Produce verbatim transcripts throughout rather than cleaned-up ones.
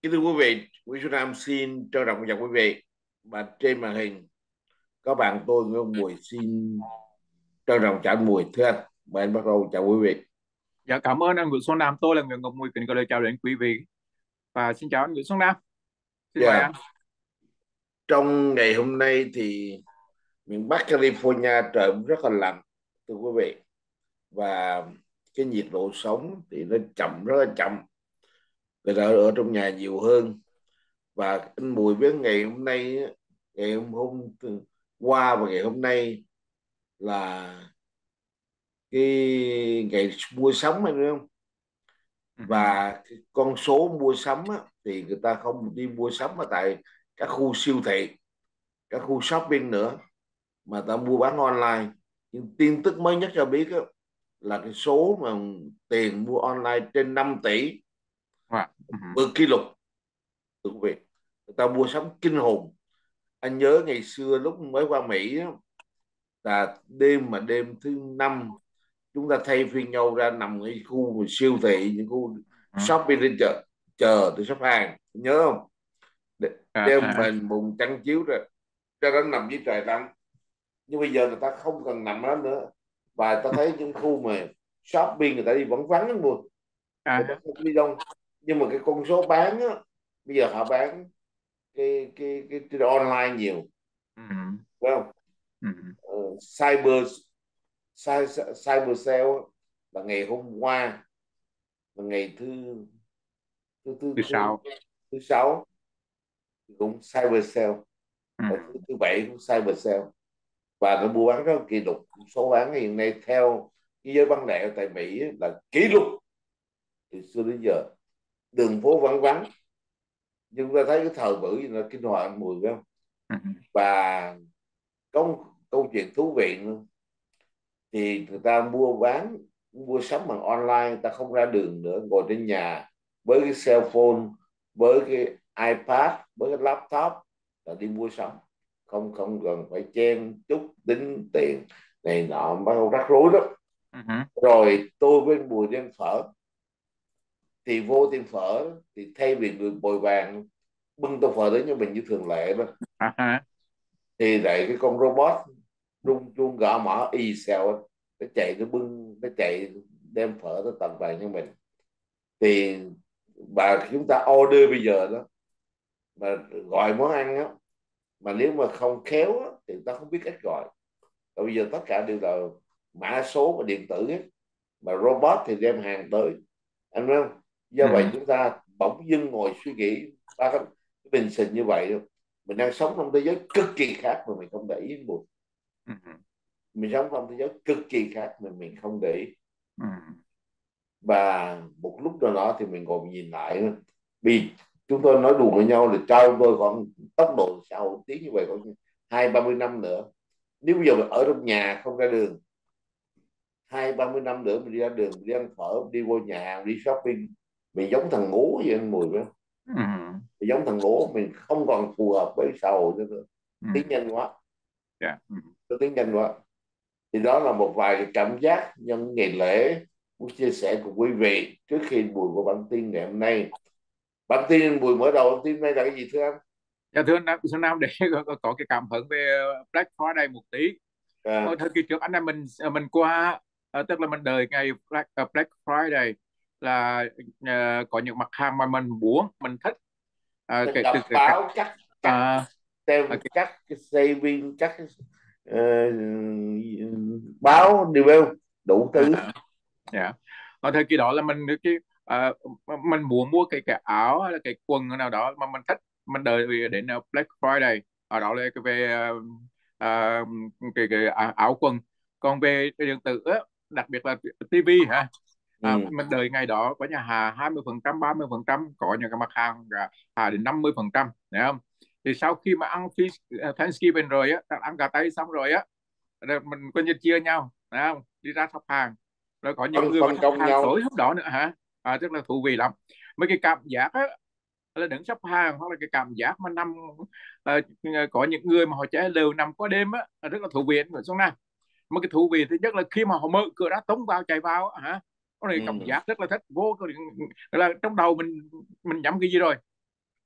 Kính thưa quý vị, Nguyễn Xuân Nam xin trân trọng chào quý vị. Và trên màn hình có bạn tôi Nguyễn Văn Mùi xin trân trọng chào anh Mùi. Thưa anh, mời anh bắt đầu chào quý vị. Dạ, cảm ơn anh Nguyễn Xuân Nam. Tôi là Nguyễn Ngọc Mùi, kính gửi lời chào đến quý vị và xin chào anh Nguyễn Xuân Nam. Xin mời Yeah. anh. Trong ngày hôm nay thì miền Bắc California trời cũng rất là lạnh, thưa quý vị. Và cái nhiệt độ sống thì nó chậm, rất là chậm. Người ta ở trong nhà nhiều hơn. Và anh Mùi biết ngày hôm nay, ngày hôm, hôm qua và ngày hôm nay là cái ngày mua sắm, anh biết không? Ừ, Và cái con số mua sắm á, thì người ta không đi mua sắm ở tại các khu siêu thị, các khu shopping nữa, mà ta mua bán online. Nhưng tin tức mới nhất cho biết á, là cái số mà tiền mua online trên năm tỷ, dạ, ừ, vượt kỷ lục. Thưa quý vị, người ta mua sắm kinh hồn. Anh nhớ ngày xưa lúc mới qua Mỹ á, là đêm mà đêm thứ năm chúng ta thay phiên nhau ra nằm ở khu siêu thị, những khu ừ, shopping trên chợ, chờ để shop hàng, nhớ không? Để, dạ, đêm à, mình bùng chăn chiếu rồi cho nó nằm dưới trời nắng. Nhưng bây giờ người ta không cần nằm đó nữa, và ta thấy những khu mà shopping người ta đi vẫn vắng lắm luôn, người ta à, không đi đâu. Nhưng mà cái con số bán á, bây giờ họ bán cái cái cái, cái online nhiều, ừ, phải không? ừ, Ờ, cyber cyber, cyber sale là ngày hôm qua, là ngày thứ thứ thứ từ thứ, sau, thứ sáu cũng cyber sale, ừ, và thứ, thứ bảy cũng cyber sale. Và nó mua bán rất là kỷ lục. Số bán hiện nay theo cái giới bán lẻ tại Mỹ là kỷ lục từ xưa đến giờ. Đường phố vắng vắng, nhưng ta thấy cái thời bữa gì là kinh hoàng mùi, phải không? ừ, Và có câu chuyện thú vị nữa, thì người ta mua bán mua sắm bằng online, người ta không ra đường nữa, ngồi trên nhà với cái cell phone, với cái iPad, với cái laptop là đi mua sắm, không không cần phải chen chúc tính tiền này nọ, bắt đầu rắc rối lắm. ừ, ừ, Rồi tôi với Bùi đi ăn phở, thì vô tiệm phở thì thay vì người bồi bàn bưng tô phở đến cho mình như thường lệ đó, à, à, thì lại cái con robot rung chuông gõ mỏ y xèo, nó chạy, nó bưng, nó chạy đem phở tới tận bàn cho mình. Thì bà chúng ta order bây giờ đó, mà gọi món ăn á, mà nếu mà không khéo á, thì ta không biết cách gọi. Và bây giờ tất cả đều là mã số và điện tử ấy, mà robot thì đem hàng tới, anh biết không? Do ừ, vậy chúng ta bỗng dưng ngồi suy nghĩ ba cái bình sinh như vậy đâu. Mình đang sống trong thế giới cực kỳ khác mà mình không để ý buồn. ừ, Mình sống trong thế giới cực kỳ khác mà mình không để ý. ừ, Và một lúc nào đó thì mình ngồi nhìn lại, vì chúng tôi nói đùa với nhau là trao tôi còn tốc độ sau tiến như vậy, còn hai ba mươi năm nữa, nếu bây giờ mình ở trong nhà không ra đường, hai ba mươi năm nữa mình đi ra đường, mình đi ăn phở, đi vô nhà hàng, đi shopping, mình giống thằng ngố vậy anh Mùi, phải không? ừ, Mình giống thằng ngố, mình không còn phù hợp với xã hội nữa. ừ, Tiến nhanh quá, dạ, ừ. tôi tiến nhanh quá. Thì đó là một vài cái cảm giác nhân ngày lễ muốn chia sẻ cùng quý vị trước khi buổi của bản tin ngày hôm nay. Bản tin buổi mở đầu, bản tin này là cái gì thưa anh? Dạ, thưa anh Xuân Nam, để có, có cái cảm hứng về Black Friday một tí. Ở À, thời kỳ trước anh em mình mình qua, ờ, tức là mình đợi ngày Black, ờ, Black Friday là ờ, có những mặt hàng mà mình muốn, mình thích. Ờ, mình cái từ đọc cái, cái báo, cắt cắt à, theo à, cái, các cái saving, các cái, ờ, báo đều đủ à, thứ. dạ. Ở thời kỳ đó là mình cái à, mình muốn mua cái cái áo hay là cái quần nào đó mà mình thích, mình đợi đến uh, Black Friday, ở đó là cái về uh, uh, cái, cái áo áo quần. Còn về cái điện tử á, đặc biệt là tivi hả, à, Ừ. mình đợi ngày đó có nhà hàng hai mươi phần trăm, ba mươi phần trăm, có những cái mặt hàng cả à, đến năm mươi phần trăm, thấy không? Thì sau khi mà ăn feast, uh, Thanksgiving rồi á, ăn gà tây xong rồi á, rồi mình coi như chia nhau, thấy không, đi ra shop hàng, rồi có những phân người mà phân shop công hàng nhau. tối hôm đó nữa hả. À, rất là thú vị lắm. Mấy cái cảm giác á, là đứng shop hàng, hoặc là cái cảm giác mà nằm, ờ, có những người mà họ trẻ lều nằm qua đêm á, là rất là thú vị ở xuống này. Mà cái thú vị thứ nhất là khi mà họ mở cửa ra tống vào chạy vào á, hả, có này cảm Ừ. giác rất là thích vô cái- là trong đầu mình mình nhắm cái gì rồi.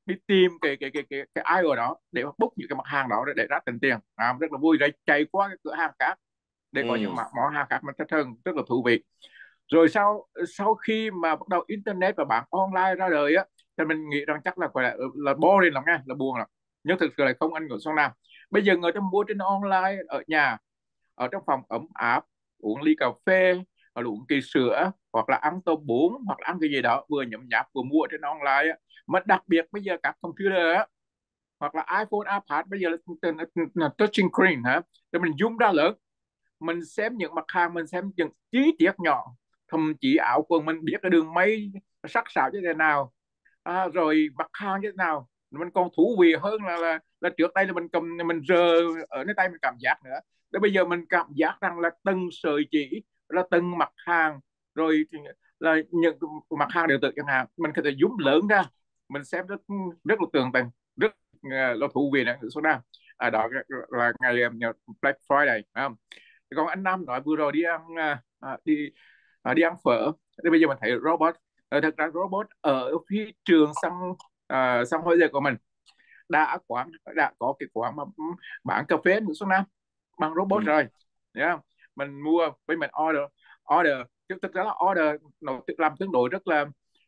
đi tìm cái cái cái cái cái ai ở đó để mà book những cái mặt hàng đó để, để ra tiền tiền, à, rất là vui, rồi chạy qua cái cửa hàng khác để có những ừ, món món hàng khác mà thích hơn, rất là thú vị. Rồi sau sau khi mà bắt đầu internet và bán online ra đời á, thì mình nghĩ rằng chắc là gọi là là boring lắm nha, là buồn lắm, nhưng thực sự là không ăn ở sông Nam. Bây giờ người ta mua trên online ở nhà, ở trong phòng ấm áp, uống ly cà phê hoặc là uống kỳ sữa, hoặc là ăn tô bún, hoặc là ăn cái gì đó vừa nhấm nháp vừa mua trên online á. Mà đặc biệt bây giờ các computer á, hoặc là iPhone, iPad bây giờ là, là, là touching screen hả, thì mình zoom ra lớn, mình xem những mặt hàng, mình xem những chi tiết nhỏ, thậm chí áo quần mình biết cái đường may sắc sảo như thế nào, à, rồi mặt hàng như thế nào. Mình còn thú vị hơn là là, là trước đây là mình cầm, mình rờ ở nơi tay mình cảm giác nữa. Đến bây giờ mình cảm giác rằng là từng sợi chỉ, là từng mặt hàng, rồi là những mặt hàng điện tử chẳng hạn, mình có thể zoom lớn ra, mình xem rất rất là tường tận, rất uh, là thú vị này số nào. À, đó là ngày um, Black Friday, không? Còn anh Nam nói vừa rồi đi ăn à, à, đi à, đi ăn phở, thì bây giờ mình thấy robot. Ờ, thật ra robot ở phía trường sân à, sân Hội Giờ của mình đã quán đã có cái quán mà ừ, bán cà phê nữa số năm bằng robot ừ, rồi, thấy không? Mình mua với mình order order chứ thực ra là order nó tự làm tương đối rất là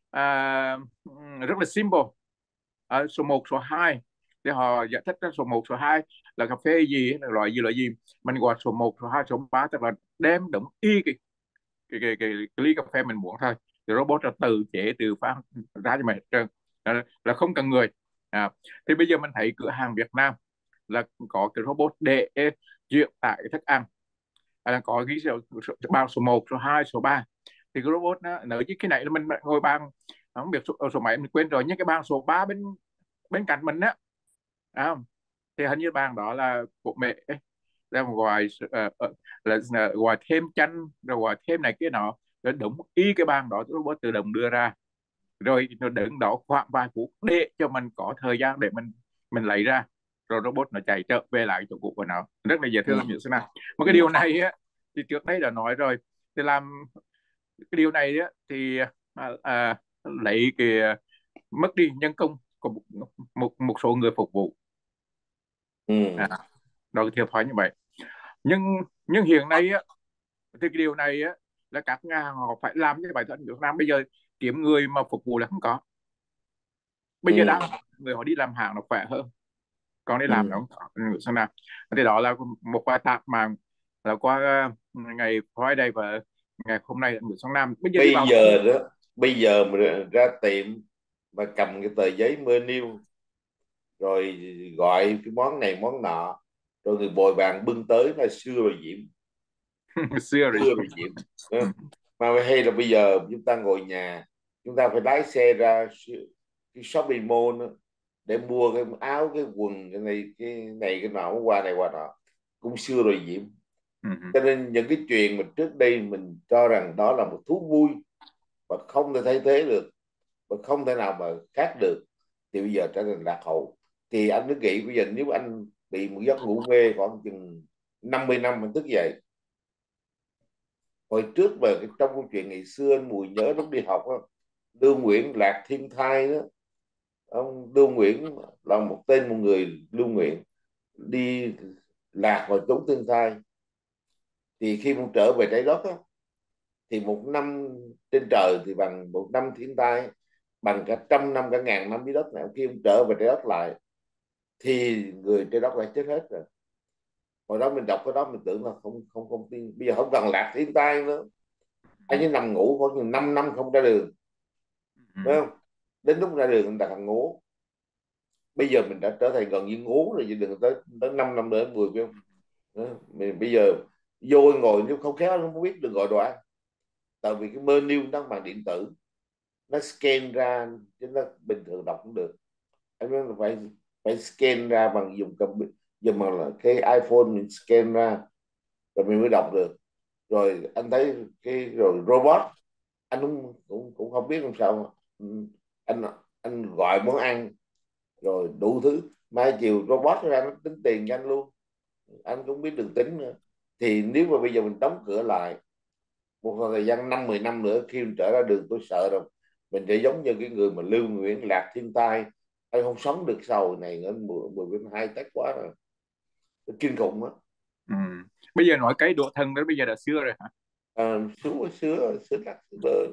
à, rất là simple. À, số một số hai thì họ giải thích ra số một số hai là cà phê gì, là loại gì loại gì, mình gọi số một số hai số ba, tức là đem đúng y cái cái, cái, cái, cái ly cà phê mình muốn thôi, thì robot là tự chế tự phát ra cho mình hết trơn, là, là không cần người. À, thì bây giờ mình thấy cửa hàng Việt Nam là có cái robot để chuyển tải cái thức ăn, à, là có ghi số, số, bao số một số hai số ba, thì cái robot nó nếu như cái này là mình ngồi bàn, không biết số, số mấy mình quên rồi, nhưng cái bàn số ba bên bên cạnh mình á, à, thì hình như bàn đó là của mẹ ấy, ra ngoài uh, uh, là, là ngoài thêm chanh rồi ngoài thêm này kia nọ, rồi đúng y cái bàn đó robot tự động đưa ra, rồi nó đứng đó khoảng vài phút để cho mình có thời gian để mình mình lấy ra, rồi robot nó chạy trở về lại chỗ cũ của nó, rất là dễ thương như thế nào. Mà cái ừ, điều này á, thì trước đây đã nói rồi, thì làm cái điều này á, thì à, à, lấy cái mất đi nhân công của một, một, một số người phục vụ, ừ, à, đó thiệt thòi như vậy. Nhưng nhưng hiện nay á, thì cái điều này á là các nhà hàng họ phải làm như vậy thôi. Việt Nam bây giờ kiếm người mà phục vụ là không có, bây giờ ừ, đang người họ đi làm hàng nó khỏe hơn, còn đi làm nó ừ. không có sao nào. Thì đó là một vài tạp mà là qua uh, ngày Friday và ngày hôm nay ở Nguyễn Xuân Nam, bây giờ đi Bây vào giờ đó, bây giờ mà ra tiệm mà cầm cái tờ giấy menu rồi gọi cái món này món nọ, rồi người bồi bàn bưng tới là xưa rồi Diễm, xưa rồi. xưa rồi Diễm. Ừ. Đó. Mà hay là bây giờ chúng ta ngồi nhà, chúng ta phải lái xe ra cái shopping mall đó, để mua cái áo cái quần cái này cái này cái nọ qua này qua nọ, cũng xưa rồi Diễm. Ừ. Cho nên những cái chuyện mà trước đây mình cho rằng đó là một thú vui và không thể thay thế được và không thể nào mà khác được, thì bây giờ trở thành lạc hậu. Thì anh cứ nghĩ bây giờ nếu anh bị một giấc ngủ mê khoảng chừng năm mươi năm anh thức dậy, hồi trước mà cái- trong câu chuyện ngày xưa anh Mùi nhớ lúc đi học á, Lưu Nguyễn Lạc Thiên Thai đó, ông Lưu Nguyễn là một tên một người Lưu Nguyễn đi lạc vào chốn thiên thai, thì khi ông trở về trái đất á, thì một năm trên trời thì bằng một năm thiên tai, bằng cả trăm năm cả ngàn năm dưới đất này. Khi ông trở về trái đất lại thì người trái đất đã chết hết rồi. Hồi đó mình đọc cái đó mình tưởng là không không không tin, bây giờ không cần lạc thiên tai nữa, anh ấy nằm ngủ khoảng năm năm không ra đường, Ừ. phải không? Đến lúc ra đường người ta còn ngủ. Bây giờ mình đã trở thành gần như ngủ rồi, chứ đừng tới tới năm năm nữa mười phải không? Đó. Mình bây giờ vô ngồi nếu không khéo nó không biết đừng gọi đồ ăn, tại vì cái menu nó bằng điện tử, nó scan ra chứ nó bình thường đọc cũng được. Anh nói là phải phải scan ra bằng dùng cầm dùng bằng là cái iPhone mình scan ra rồi mình mới đọc được. Rồi anh thấy cái rồi robot, anh cũng cũng, cũng không biết làm sao. Ừ, anh anh gọi món ăn rồi đủ thứ, mai chiều robot ra nó tính tiền cho anh luôn, anh cũng biết đường tính nữa. Thì nếu mà bây giờ mình đóng cửa lại một thời gian năm mười năm nữa, khi mình trở ra đường tôi sợ rồi mình sẽ giống như cái người mà Lưu Nguyễn Lạc Thiên Tai, Anh không sống được sau này nữa, mười mười bên hai tách quá rồi, nó kinh khủng á. Ừ. Bây giờ nói cái độ thân đó bây giờ đã xưa rồi hả? À, sứa sứa sứa lắc sứa bơ.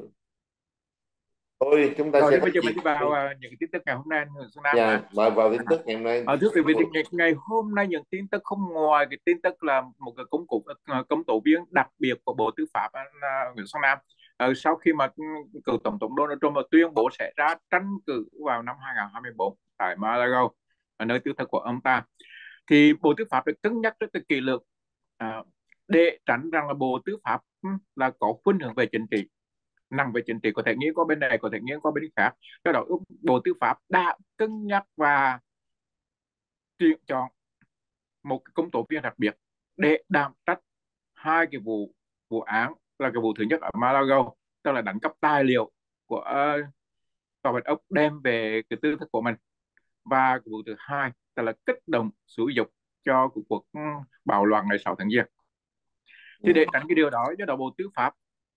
Thôi chúng ta Rồi sẽ thì nói bây giờ chuyện mình đi vào đi. à, những cái tin tức ngày hôm nay người Xuân Nam Nha, hả? vào vào tin À, tức ngày hôm nay. à, thưa quý vị, thì ngày, ngày hôm nay những tin tức không ngoài cái tin tức là một cái công cụ à, công tố viên đặc biệt của Bộ Tư pháp à, là Nguyễn Xuân Nam. Ờ, sau khi mà ừ, cựu tổng thống Donald Trump tuyên bố sẽ ra tranh cử vào năm hai không hai tư tại Mar-a-Lago, ở nơi tư thất của ông ta, thì Bộ Tư pháp đã cân nhắc rất là kỹ lưỡng à, để tránh rằng là Bộ Tư pháp ừ, là có khuynh hướng về chính trị, nằm về chính trị, có thể nghiêng qua bên này, có thể nghiêng qua bên khác. Do đó Bộ Tư pháp đã cân nhắc và tuyển chọn một công tố viên đặc biệt để đảm trách hai cái vụ vụ án, là cái vụ thứ nhất ở Malaga, tức là đánh cắp tài liệu của uh, tòa bạch ốc đem về cái tư thức của mình, và cái vụ thứ hai tức là kích động xúi dục cho cuộc, cuộc bạo loạn ngày sáu tháng giêng. Thì ừ. để tránh cái điều đó, do đó Bộ Tư pháp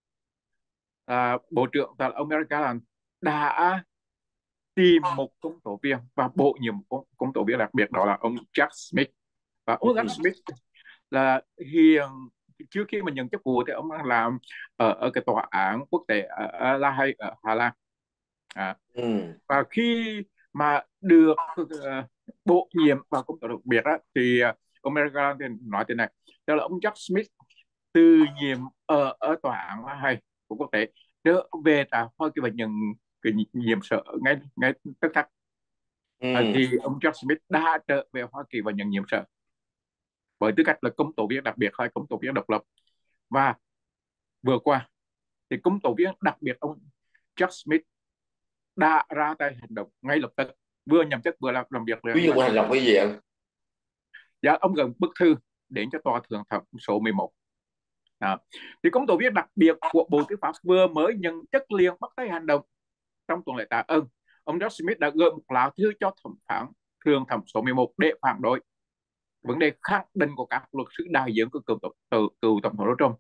à, Bộ trưởng là ông Merrick Garland đã tìm một công tố viên và bổ nhiệm một công, công tố viên đặc biệt, đó là ông Jack Smith. Và ông Jack Ừ. Smith là hiện trước khi mà nhận chức vụ thì ông đang làm ở, ở cái tòa án quốc tế ở, ở La Hay ở Hà Lan. À, Ừ. và khi mà được uh, bổ nhiệm vào công tố đặc biệt á, thì uh, ông Merrick thì nói thế này, đó là ông Jack Smith từ nhiệm ở ở tòa án La Hay của quốc tế trở về tại Hoa Kỳ và nhận cái nhiệm sở ngay ngay tức khắc. À, Ừ. thì ông John Smith đã trở về Hoa Kỳ và nhận nhiệm sở với tư cách là công tố viên đặc biệt hay công tố viên độc lập. Và vừa qua thì công tố viên đặc biệt ông John Smith đã ra tay hành động ngay lập tức, vừa nhậm chức vừa làm, làm việc là, Ví dụ là hành công động tố. cái gì anh? Dạ, ông gửi bức thư đến cho tòa thượng thẩm số mười một. Đó. Thì công tố viên đặc biệt của Bộ Tư pháp vừa mới nhận chức liền bắt tay hành động. Trong tuần lễ tạ ơn, ông John Smith đã gửi một lá thư cho thẩm phán thường thẩm số mười một để phản đối vấn đề khẳng định của các luật sư đại diện của cựu tổng, cựu tổng thống Donald Trump.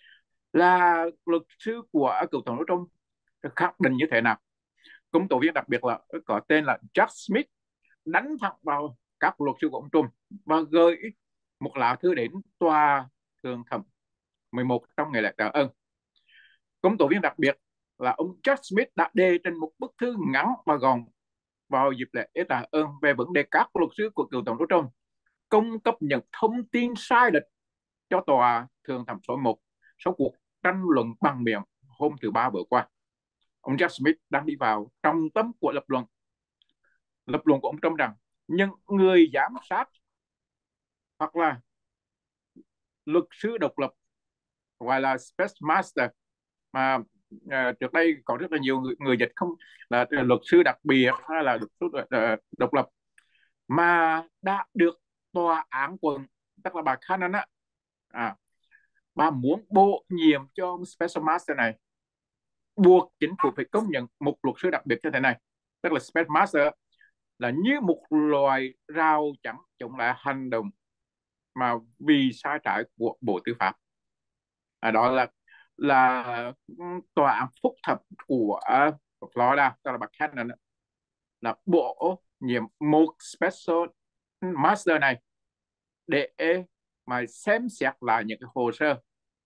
Là luật sư của cựu tổng thống Trump khẳng định như thế nào? Công tố viên đặc biệt là có tên là Jack Smith đánh thẳng vào các luật sư của ông Trump và gửi một lá thư đến tòa thường thẩm mười một trong ngày lễ tạ ơn. Công tố viên đặc biệt là ông Jack Smith đã đề trình một bức thư ngắn và gọn vào dịp lễ tạ ơn về vấn đề các luật sư của cựu tổng thống Trump cung cấp những thông tin sai lệch cho tòa thường thẩm số một sau cuộc tranh luận bằng miệng hôm thứ ba vừa qua. Ông Jack Smith đang đi vào trọng tâm của lập luận lập luận của ông Trump rằng những người giám sát hoặc là luật sư độc lập, gọi là Special Master, mà uh, trước đây có rất là nhiều người, người dịch không là luật sư đặc biệt hay là luật sư uh, độc lập, mà đã được tòa án quận, tức là bà Cannon á, à, bà muốn bổ nhiệm cho ông Special Master này, buộc chính phủ phải công nhận một luật sư đặc biệt như thế này, tức là Special Master là như một loài rào chắn chống lại hành động mà vì sai trái của Bộ Tư pháp. À, đó là là tòa án phúc thẩm của uh, Florida, tức là bà Cannon, là bổ nhiệm một Special Master này để mà xem xét lại những cái hồ sơ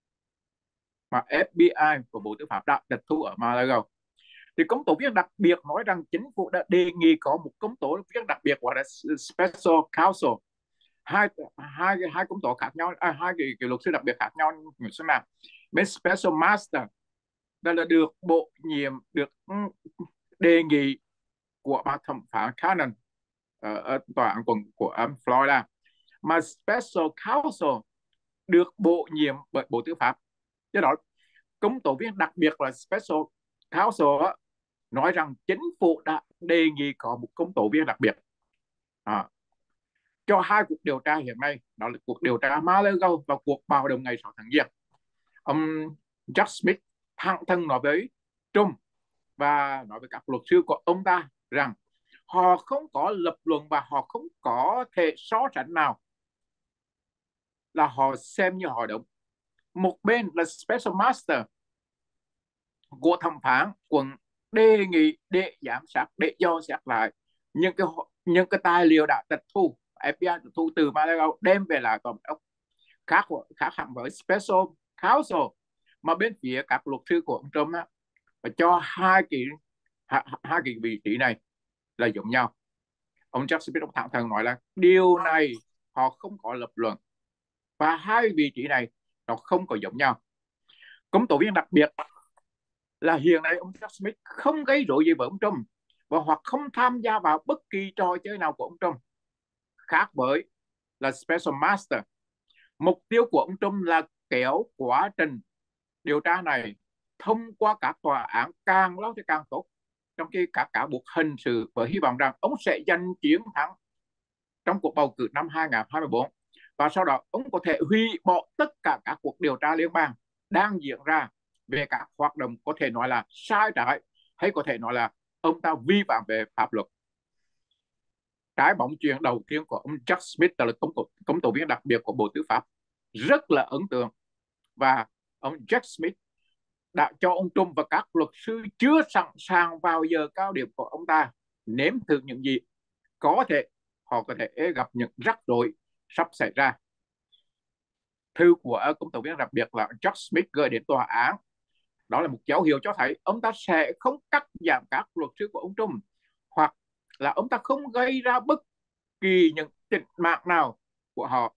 mà ép bê i của Bộ Tư pháp đã tịch thu ở Malaga. Thì công tố viên đặc biệt nói rằng chính phủ đã đề nghị có một công tố viên đặc biệt gọi là special counsel, hai hai hai công tố khác nhau, à, hai cái, cái luật sư đặc biệt khác nhau như thế nào. Bên special master đó là được bổ nhiệm, được đề nghị của bà thẩm phán Cannon ở, ở tòa án quận của um, Florida, mà special counsel được bổ nhiệm bởi Bộ Tư pháp. Do đó công tố viên đặc biệt là special counsel nói rằng chính phủ đã đề nghị có một công tố viên đặc biệt à, cho hai cuộc điều tra hiện nay, đó là cuộc điều tra Mar-a-Lago và cuộc bạo động ngày sáu tháng giêng. Ông Jack Smith thẳng thắn nói với Trump và nói với các luật sư của ông ta rằng họ không có lập luận và họ không có thể so sánh nào, là họ xem như họ đúng. Một bên là Special Master của thẩm phán quận đề nghị để giám sát, để do xét lại những cái những cái tài liệu đã tịch thu, ép bê i tịch thu từ Malaga đem về lại tổng đốc, khác khác hẳn với Special Counsel mà bên phía các luật sư của ông Trump á, và cho hai cái hai, hai cái vị trí này là giống nhau. Ông Jack Smith ông thẳng thắn nói là điều này họ không có lập luận và hai vị trí này nó không có giống nhau. Công tố viên đặc biệt là hiện nay ông Jack Smith không gây rối gì với ông Trump và hoặc không tham gia vào bất kỳ trò chơi nào của ông Trump, khác với là Special Master. Mục tiêu của ông Trump là kéo quá trình điều tra này thông qua các tòa án càng lâu thì càng tốt, trong khi các cáo buộc hình sự, với hy vọng rằng ông sẽ giành chiến thắng trong cuộc bầu cử năm hai không hai tư, và sau đó ông có thể hủy bỏ tất cả các cuộc điều tra liên bang đang diễn ra về các hoạt động có thể nói là sai trái, hay có thể nói là ông ta vi phạm về pháp luật. Cái bóng chuyền đầu tiên của ông Jack Smith là công, công tố viên đặc biệt của Bộ Tư pháp rất là ấn tượng, và ông Jack Smith đã cho ông Trump và các luật sư chưa sẵn sàng vào giờ cao điểm của ông ta nếm thử những gì có thể họ có thể gặp những rắc rối sắp xảy ra. Thư của công tố viên đặc biệt là Jack Smith gửi đến tòa án, đó là một dấu hiệu cho thấy ông ta sẽ không cắt giảm các luật sư của ông Trump, hoặc là ông ta không gây ra bất kỳ những tình mạng nào của họ,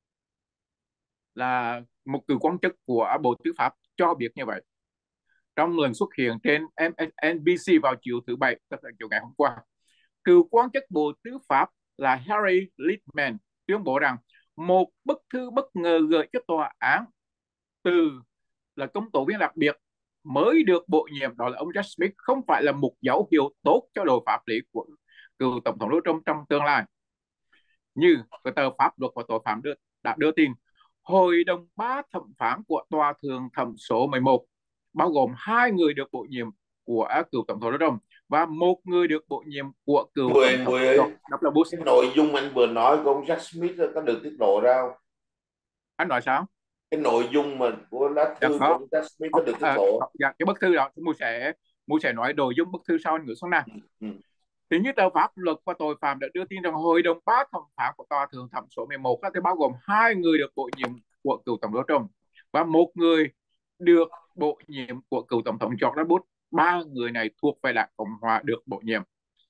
là một cựu quan chức của Bộ Tư pháp cho biết như vậy trong lần xuất hiện trên en bê xê vào chiều thứ Bảy, tức là chiều ngày hôm qua. Cựu quan chức Bộ Tư pháp là Harry Litman tuyên bố rằng một bức thư bất ngờ gửi cho tòa án từ là công tố viên đặc biệt mới được bổ nhiệm, đó là ông Jack Smith, không phải là một dấu hiệu tốt cho đội pháp lý của cựu tổng thống Donald Trump trong tương lai. Như cái tờ Pháp luật và tội phạm đưa, đã đưa tin, Hội đồng ba thẩm phán của Tòa Thượng thẩm số mười một, bao gồm hai người được bổ nhiệm của cựu tổng thống Donald Trump và một người được bổ nhiệm của cựu tổng Mười thống mười ơi, George W. Bush. cái nội dung anh vừa nói của ông Jack Smith có được tiết lộ ra không? Anh nói sao? Cái nội dung mà của lá Dạ thư của có. ông Jack Smith có được tiết À, lộ? dạ, cái bức thư đó Mu sẽ Mu sẽ nói nội dung bức thư sau anh ngữ xuống nào. Ừ. Ừ. Thì như tờ Pháp luật và tội phạm đã đưa tin rằng Hội đồng ba thẩm phán của Tòa Thượng thẩm số mười một thì bao gồm hai người được bổ nhiệm của cựu tổng thống Trump và một người được bổ nhiệm của cựu tổng thống George W. Bush. Ba người này thuộc về đảng Cộng hòa được bổ nhiệm,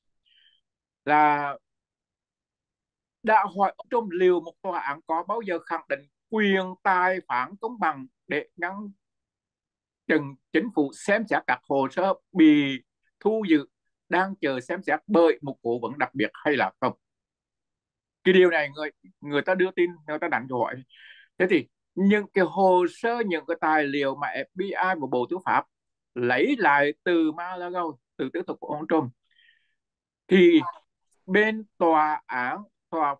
là đã hỏi ông Trump liệu một tòa án có bao giờ khẳng định quyền tài phán công bằng để ngăn chừng chính phủ xem xét các hồ sơ bị thu giữ đang chờ xem xét bởi một cố vấn đặc biệt hay là không. Cái điều này người người ta đưa tin, người ta đặt câu hỏi. Thế thì những cái hồ sơ, những cái tài liệu mà ép bê i và Bộ Tư pháp lấy lại từ Malaga, từ tiếp tục của ông Trump, thì bên tòa án tòa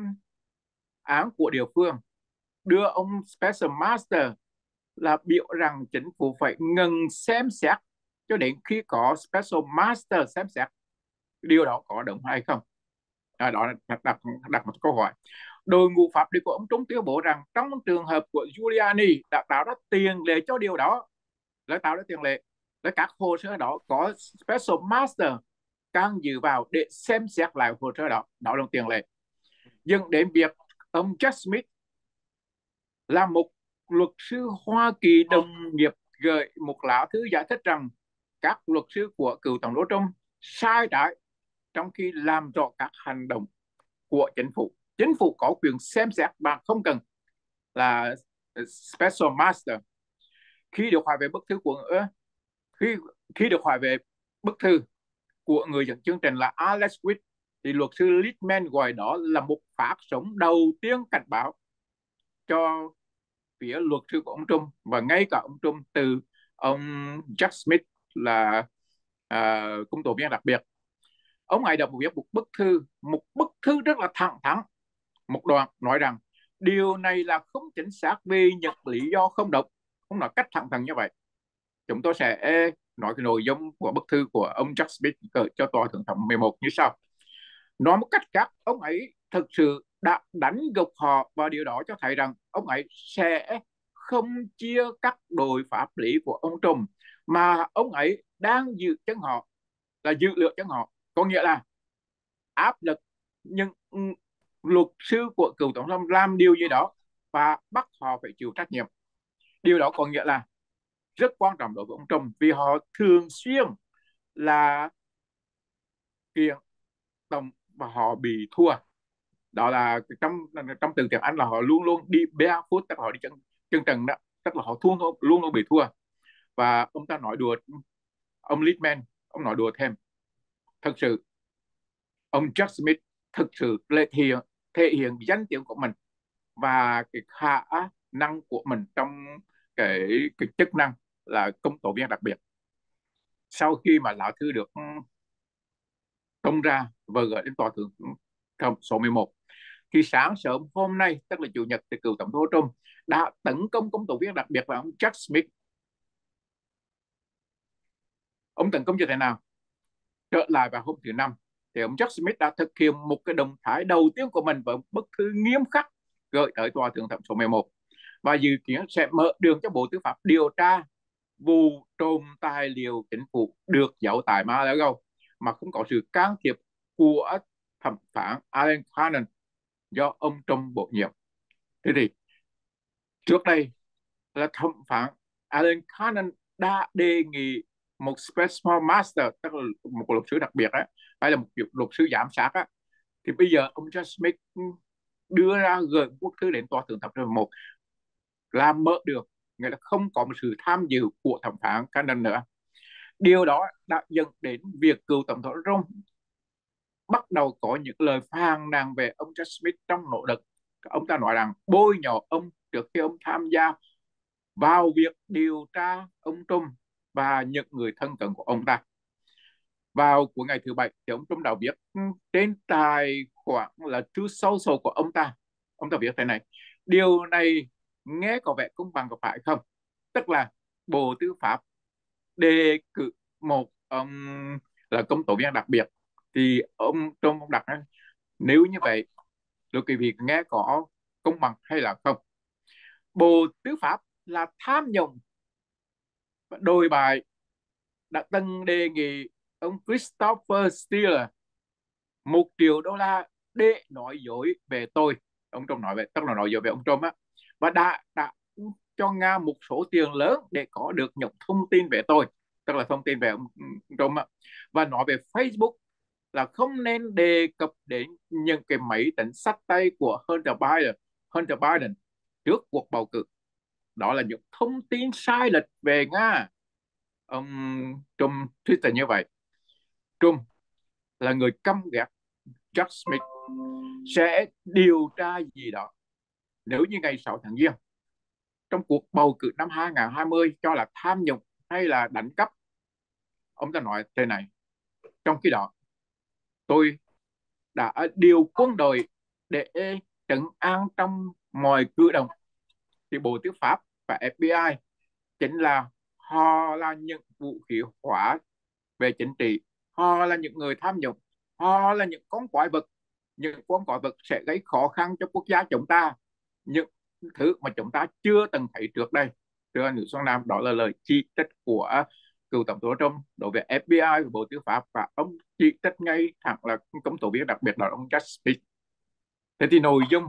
án của địa phương đưa ông Special Master là biểu rằng chính phủ phải ngừng xem xét cho đến khi có Special Master xem xét. Điều đó có đúng hay không? À, đó là đặt, đặt, đặt một câu hỏi. Đội ngũ pháp lý của ông Trump tuyên bố rằng trong trường hợp của Giuliani đã tạo ra tiền lệ cho điều đó, đã tạo ra tiền lệ, để các hồ sơ đó có Special Master can dự vào để xem xét lại hồ sơ đó, đó là tiền lệ. Nhưng đến việc ông Jack Smith là một luật sư Hoa Kỳ đồng nghiệp gửi một lá thư giải thích rằng các luật sư của cựu tổng thống Trump sai trái trong khi làm rõ các hành động của chính phủ. Chính phủ có quyền xem xét mà không cần là Special Master. Khi được hỏi về bức thư của khi khi được hỏi về bức thư của người dẫn chương trình là Alex Witt, thì luật sư Littman gọi đó là một phát sóng đầu tiên cảnh báo cho phía luật sư của ông Trump và ngay cả ông Trump, từ ông Jack Smith là à, công tố viên đặc biệt. Ông ấy đã viết một bức thư, một bức thư rất là thẳng thắn, một đoạn nói rằng điều này là không chính xác vì những lý do không đúng. Ông nói cách thẳng thắn như vậy. Chúng tôi sẽ nói cái nội dung của bức thư của ông Jack Smith gửi cho tòa thượng thẩm mười một như sau. Nói một cách khác, ông ấy thực sự đã đánh gục họ, và điều đó cho thấy rằng ông ấy sẽ không chia cắt đội pháp lý của ông Trump, mà ông ấy đang giữ chân họ, là giữ lựa chân họ. Có nghĩa là áp lực những luật sư của cựu tổng thống làm điều gì đó và bắt họ phải chịu trách nhiệm. Điều đó có nghĩa là rất quan trọng đối với ông Trump, vì họ thường xuyên là kiện tổng và họ bị thua. Đó là trong trong từ tiếng Anh là họ luôn luôn đi barefoot, tức là họ đi chân chân trần đó, tức là họ thua luôn luôn bị thua. Và ông ta nói đùa, ông Littman ông nói đùa thêm, thật sự ông Jack Smith thực sự thể hiện thể hiện danh tiếng của mình và cái khả năng của mình trong cái cái chức năng là công tố viên đặc biệt. Sau khi mà lá thư được tung ra và gửi đến tòa thượng số mười một, thì sáng sớm hôm nay, tức là chủ nhật, thì cựu tổng thống Trump đã tấn công công tố viên đặc biệt là ông Jack Smith. Ông tấn công như thế nào? Trở lại vào hôm thứ năm, thì ông Jack Smith đã thực hiện một cái động thái đầu tiên của mình với bức thư nghiêm khắc gửi tới tòa thượng thẩm số mười một, và dự kiến sẽ mở đường cho Bộ Tư pháp điều tra vụ trộm tài liệu chính phủ được giấu tại Mar-a-Lago mà không có sự can thiệp của thẩm phán Alan Cannon do ông Trump bổ nhiệm. Thế thì trước đây là thẩm phán Alan Cannon đã đề nghị một special master, tức là một luật sư đặc biệt á, hay là một luật sư giám sát á, thì bây giờ ông Jack Smith đưa ra gửi quốc thư đến tòa thượng thẩm số mười một làm mở được, nghĩa là không có một sự tham dự của thẩm phán Cannon nữa. Điều đó đã dẫn đến việc cựu tổng thống Trump bắt đầu có những lời phàn nàn về ông Jack Smith trong nỗ lực. Ông ta nói rằng bôi nhọ ông trước khi ông tham gia vào việc điều tra ông Trump và những người thân cận của ông ta. Vào cuối ngày thứ bảy thì ông Trump đã viết trên tài khoản là Truth Social của ông ta. Ông ta viết thế này: điều này nghe có vẻ công bằng có phải không? Tức là Bộ Tư pháp đề cử một ông là công tố viên đặc biệt, thì ông Trump ông đặt nếu như vậy được kỳ việc nghe có công bằng hay là không. Bộ Tư pháp là tham nhũng và đồi bại đã từng đề nghị ông Christopher Steele một triệu đô la để nói dối về tôi. Ông Trump nói vậy, tức là nói dối về ông Trump á, và đã đã cho Nga một số tiền lớn để có được những thông tin về tôi, tức là thông tin về ông Trump á, và nói về Facebook là không nên đề cập đến những cái máy tính sách tay của Hunter Biden, Hunter Biden trước cuộc bầu cử. Đó là những thông tin sai lệch về Nga. Ông Trump Twitter như vậy. Trump là người căm ghét Jack Smith, sẽ điều tra gì đó nếu như ngày sáu tháng Giêng trong cuộc bầu cử năm hai không hai không cho là tham nhũng hay là đánh cắp. Ông ta nói thế này: trong khi đó tôi đã điều quân đội để trấn an trong mọi cử động. Thì Bộ Tư pháp và ép bê i chính là họ là những vũ khí hóa về chính trị, họ là những người tham nhũng, họ là những con quái vật. Những con quái vật sẽ gây khó khăn cho quốc gia chúng ta, những thứ mà chúng ta chưa từng thấy trước đây. Thưa nữ Xuân Nam, đó là lời chỉ trích của cựu tổng thống Trump đối với ép bê i và Bộ Tư pháp, và ông chỉ trích ngay thẳng là công tố viên đặc biệt là ông Jack Smith. Thế thì nội dung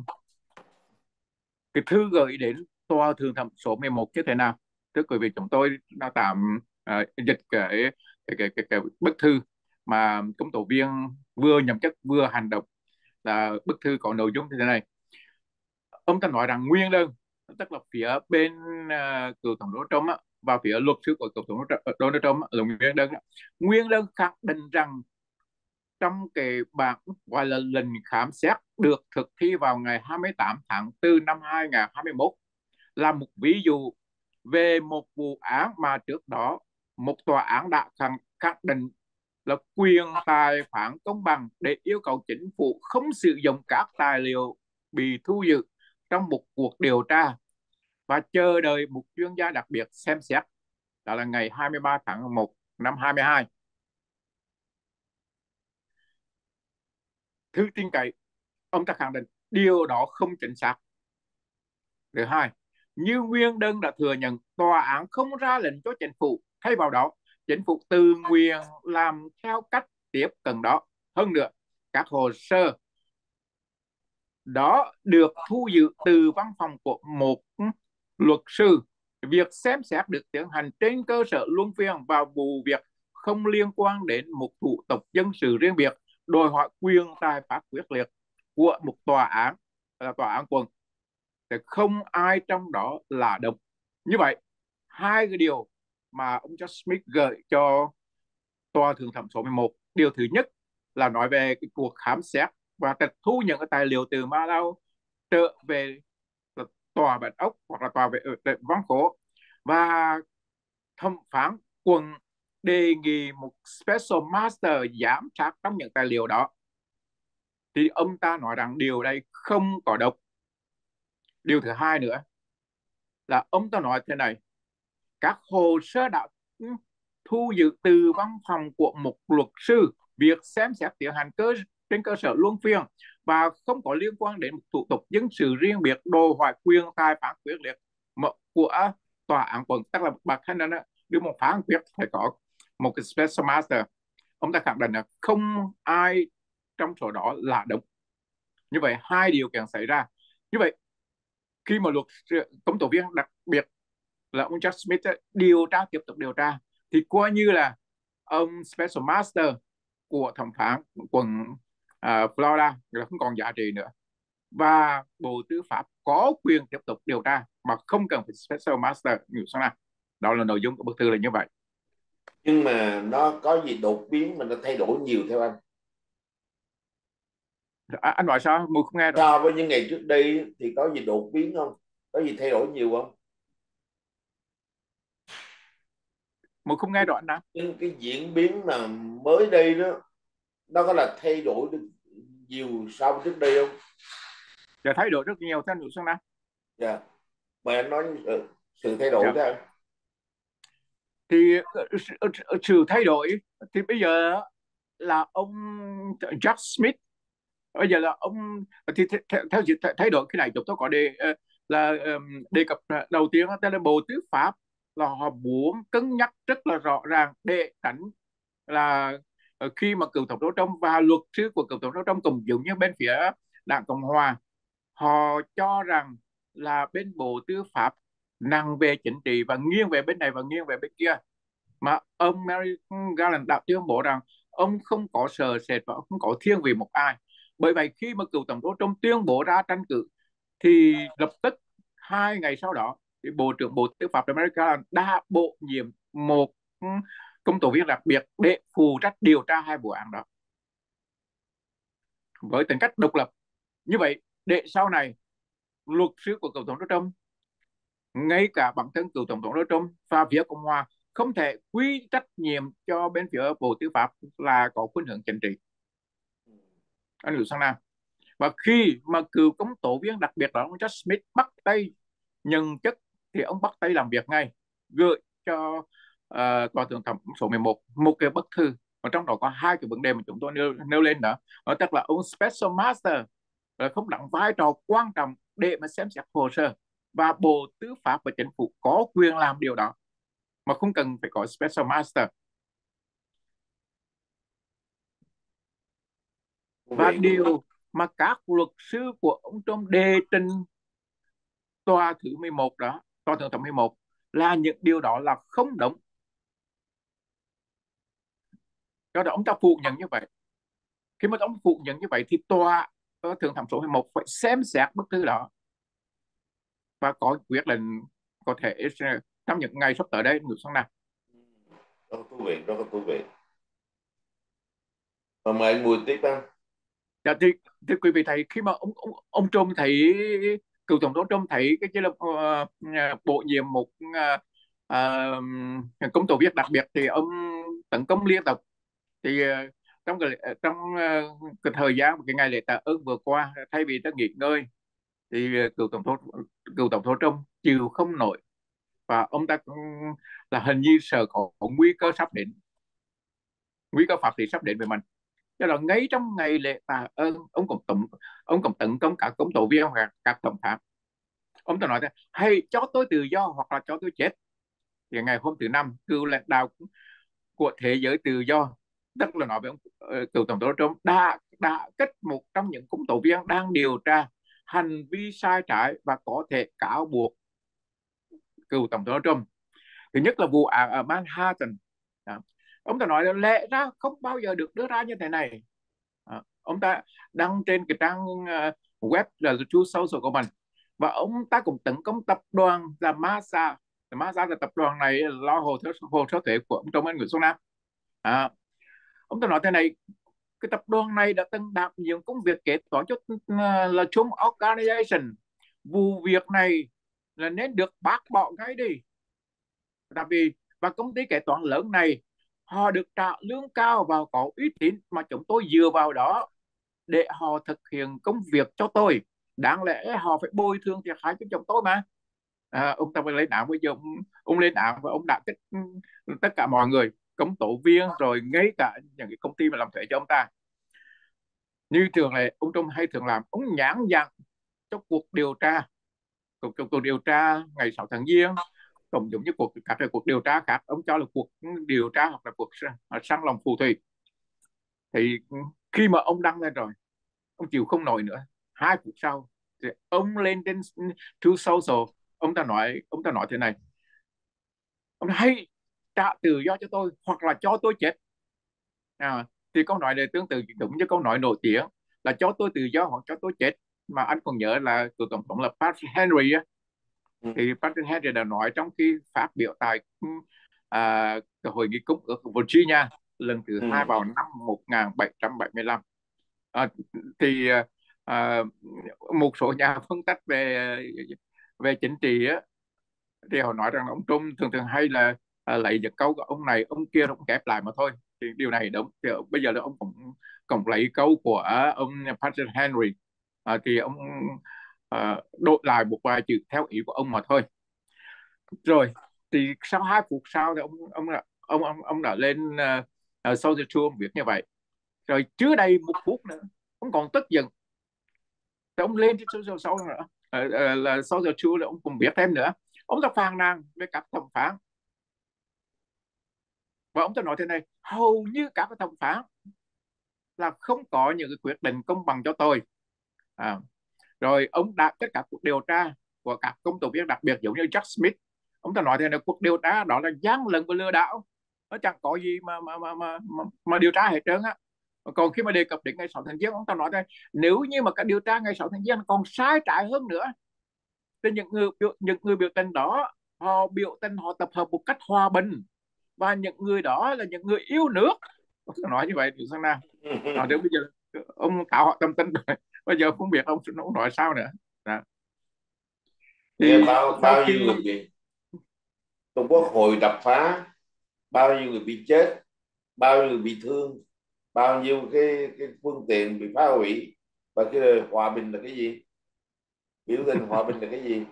cái thư gửi đến tòa thượng thẩm số mười một như thế nào? Thưa quý vị, chúng tôi đã tạm uh, dịch cái cái, cái cái cái bức thư mà công tố viên vừa nhậm chức vừa hành động. Là bức thư có nội dung như thế này: ông ta nói rằng nguyên đơn, tức là phía bên uh, cựu tổng thống Trump á, và phía luật sư của cựu tổng thống Donald Trump á, là nguyên đơn. Nguyên đơn khẳng định rằng trong cái bản gọi là lệnh khám xét được thực thi vào ngày hai mươi tám tháng tư năm hai không hai mốt là một ví dụ về một vụ án mà trước đó một tòa án đã khẳng, khẳng định là quyền tài phán công bằng để yêu cầu chính phủ không sử dụng các tài liệu bị thu giữ trong một cuộc điều tra và chờ đợi một chuyên gia đặc biệt xem xét. Đó là ngày hai mươi ba tháng một năm hai mươi hai. Thư tin cậy, ông ta khẳng định điều đó không chính xác. Thứ hai, như nguyên đơn đã thừa nhận, tòa án không ra lệnh cho chính phủ, thay vào đó chính phủ tự nguyện làm theo cách tiếp cận đó. Hơn nữa, các hồ sơ đó được thu giữ từ văn phòng của một luật sư. Việc xem xét được tiến hành trên cơ sở luân phiên và vụ việc không liên quan đến một thủ tục dân sự riêng biệt, đòi hỏi quyền tài phán quyết liệt của một tòa án, là tòa án quận, thì không ai trong đó là đúng. Như vậy, hai cái điều mà ông Jack Smith gửi cho tòa thượng thẩm số mười một, điều thứ nhất là nói về cái cuộc khám xét và tịch thu những cái tài liệu từ Malau trở về tòa Bạch Ốc hoặc là tòa về văn phố, và thẩm phán quận đề nghị một special master giám sát trong những tài liệu đó, thì ông ta nói rằng điều đây không có độc. Điều thứ hai nữa là ông ta nói thế này: các hồ sơ đã thu giữ từ văn phòng của một luật sư, việc xem xét tiến hành cơ trên cơ sở luân phiên và không có liên quan đến một thủ tục dân sự riêng biệt, đòi hỏi quyền tài phán quyết liệt của tòa án quận. Tức là bậc thanh đó đưa một phán quyết phải có một cái special master. Ông ta khẳng định là không ai trong số đó là đúng. Như vậy hai điều kiện xảy ra. Như vậy khi mà luật công tố viên đặc biệt là ông Jack Smith điều tra, tiếp tục điều tra, thì coi như là ông special master của thẩm phán quận uh, Florida là không còn giá trị nữa, và Bộ Tư pháp có quyền tiếp tục điều tra mà không cần phải special master nhiều sang nào. Đó là nội dung của bức thư là như vậy. Nhưng mà nó có gì đột biến mà nó thay đổi nhiều theo anh? À, anh nói sao? Mùi không nghe rồi. So với những ngày trước đây thì có gì đột biến không? Có gì thay đổi nhiều không? Mùi không nghe rõ anh đó. Nhưng cái diễn biến mà mới đây đó, nó có là thay đổi được nhiều so với trước đây không? Giờ thay đổi rất nhiều theo nội dung đó. Dạ. Mà anh nói sự, sự thay đổi Dạ. đó. Thì sự thay đổi thì bây giờ là ông Jack Smith, bây giờ là ông thì theo, theo sự thay đổi cái này chúng tôi có đề là đề cập đầu tiên là Bộ Tư pháp là họ muốn cân nhắc rất là rõ ràng để tránh là khi mà cựu tổng thống Trump và luật sư của cựu tổng thống Trump cùng giống như bên phía đảng Cộng hòa, họ cho rằng là bên Bộ Tư pháp nặng về chính trị và nghiêng về bên này và nghiêng về bên kia, mà ông Merrick Garland đã tuyên bố rằng ông không có sợ sệt và ông không có thiên vị một ai. Bởi vậy khi mà cựu tổng thống Trump tuyên bố ra tranh cử thì lập tức hai ngày sau đó thì Bộ trưởng Bộ Tư pháp Merrick Garland đã bổ nhiệm một công tố viên đặc biệt để phụ trách điều tra hai vụ án đó với tính cách độc lập. Như vậy để sau này luật sư của cựu tổng thống Trump, ngay cả bản thân cựu tổng thống Trump và phía Cộng hòa không thể quy trách nhiệm cho bên phía Bộ Tư pháp là có khuynh hướng chính trị. Anh hiểu sang nào? Và khi mà cựu công tố viên đặc biệt là ông Jack Smith bắt tay nhận chức thì ông bắt tay làm việc ngay, gửi cho uh, tòa thượng thẩm số mười một một cái bức thư, và trong đó có hai cái vấn đề mà chúng tôi nêu, nêu lên đó. Đó tức là ông Special Master là không đóng vai trò quan trọng để mà xem xét hồ sơ, và Bộ Tư pháp và chính phủ có quyền làm điều đó mà không cần phải có Special Master. Và điều mà các luật sư của ông Trump đề trình tòa thứ mười một đó, tòa thượng thẩm mười một, là những điều đó là không đúng. Do đó ông ta phủ nhận như vậy. Khi mà ông phủ nhận như vậy thì tòa thượng thẩm số mười một phải xem xét bức thư đó và có quyết định có thể trong những ngày sắp tới đây ngược sang nào. Rất thú vị, rất là thú vị. Và mời anh Bùi tiếp anh. Dạ, thì, thì quý vị thấy khi mà ông ông, ông Trump thấy cựu tổng thống Trump thấy cái là uh, bổ nhiệm một uh, uh, công tố viên đặc biệt thì ông tấn công liên tục. Thì uh, trong cái trong uh, cái thời gian cái ngày lễ tạ ơn vừa qua, thay vì ta nghỉ ngơi thì uh, cựu tổng thống cựu tổng thống Trump chịu không nổi, và ông ta cũng là hình như sợ có, có nguy cơ sắp đến, nguy cơ pháp lý sắp đến với mình. Cho là ngay trong ngày lễ tạ ơn, ông cũng tấn ông cũng tấn công các công tố viên và các thẩm phán. Ông ta nói thế: hay cho tôi tự do hoặc là cho tôi chết. Thì ngày hôm thứ năm, cựu lãnh đạo của thế giới tự do, tức là nói với ông uh, cựu tổng thống Trump đã đã kết một trong những công tố viên đang điều tra hành vi sai trái và có thể cáo buộc cựu tổng thống Trump. Thứ nhất là vụ án ở Manhattan. Đó. Ông ta nói là lẽ ra không bao giờ được đưa ra như thế này. Đó. Ông ta đăng trên cái trang uh, web là The Truth Social của mình, và ông ta cũng tấn công tập đoàn là Mazda. Mazda là tập đoàn này lo hồ sơ hồ sơ thuế của ông Trump Nguyễn Xuân Nam. À, ông ta nói thế này: cái tập đoàn này đã từng đảm nhiệm công việc kế toán cho uh, là Trump Organization. Vụ việc này là nên được bác bỏ ngay đi. Tại vì và công ty kế toán lớn này họ được trả lương cao và có uy tín, mà chúng tôi dựa vào đó để họ thực hiện công việc cho tôi. Đáng lẽ họ phải bồi thường thiệt hại cho chúng tôi mà. À, ông ta phải lên án. Bây giờ ông, ông lên án và ông đã kích tất cả mọi người, công tố viên, rồi ngay cả những cái công ty mà làm thuế cho ông ta. Như thường này ông Trump hay thường làm, ông nhãn dặn cho cuộc điều tra cuộc, cuộc, cuộc điều tra ngày sáu tháng giêng, cũng giống như cuộc các cuộc điều tra khác, ông cho là cuộc điều tra hoặc là cuộc săn lòng phù thủy. Thì khi mà ông đăng lên rồi, ông chịu không nổi nữa. Hai phút sau thì ông lên trên Truth Social, ông ta nói ông ta nói thế này: ông nói, hay trả tự do cho tôi hoặc là cho tôi chết. À, thì câu nói này tương tự đúng như câu nói nổi tiếng là cho tôi tự do hoặc cho tôi chết, mà anh còn nhớ là cựu tổng thống là Patrick Henry á. Ừ. Thì Patrick Henry đã nói trong khi phát biểu tại à, cái hội nghị công ước Virginia lần thứ Ừ. hai vào năm một nghìn bảy trăm bảy mươi lăm. À, thì à, một số nhà phân tích về về chính trị á, thì họ nói rằng ông Trump thường thường hay là à, lấy những câu của ông này ông kia ông kép lại mà thôi. Thì điều này đúng. Thì bây giờ là ông cũng cũng lấy câu của ông Patrick Henry, à, thì ông à, đổi lại một vài chữ theo ý của ông mà thôi. Rồi thì sau hai phút sau thì ông ông đã, ông ông ông đã lên uh, uh, Social Tour viết như vậy. Rồi chưa đầy một phút nữa ông còn tức giận, thì ông lên trên Social sau nữa, uh, uh, là Social Tour là ông cũng viết thêm nữa. Ông ta phàn nàn với các thẩm phán, và ông ta nói thế này: hầu như các thẩm phán là không có những cái quyết định công bằng cho tôi. À, rồi ông đã tất cả cuộc điều tra của các công tố viên đặc biệt giống như Jack Smith, ông ta nói thế này: cuộc điều tra đó là gian lận và lừa đảo, nó chẳng có gì mà mà mà mà, mà, mà điều tra hết trơn á. Còn khi mà đề cập đến ngày sáu tháng giêng, ông ta nói đây: nếu như mà các điều tra ngày sáu tháng giêng còn sai trái hơn nữa, thì những người những người biểu tình đó họ biểu tình, họ tập hợp một cách hòa bình, và những người đó là những người yêu nước. Ông ta nói như vậy thì sao nào? À, đến bây giờ ông tạo họ tâm tin rồi, bây giờ không biết ông ông nói sao nữa. Đó. Nghe Thì bao sau bao nhiêu khi người bị trong quốc hội đập phá, bao nhiêu người bị chết, bao nhiêu người bị thương, bao nhiêu cái cái phương tiện bị phá hủy, và cái hòa bình là cái gì? Biểu tình hòa bình là cái gì?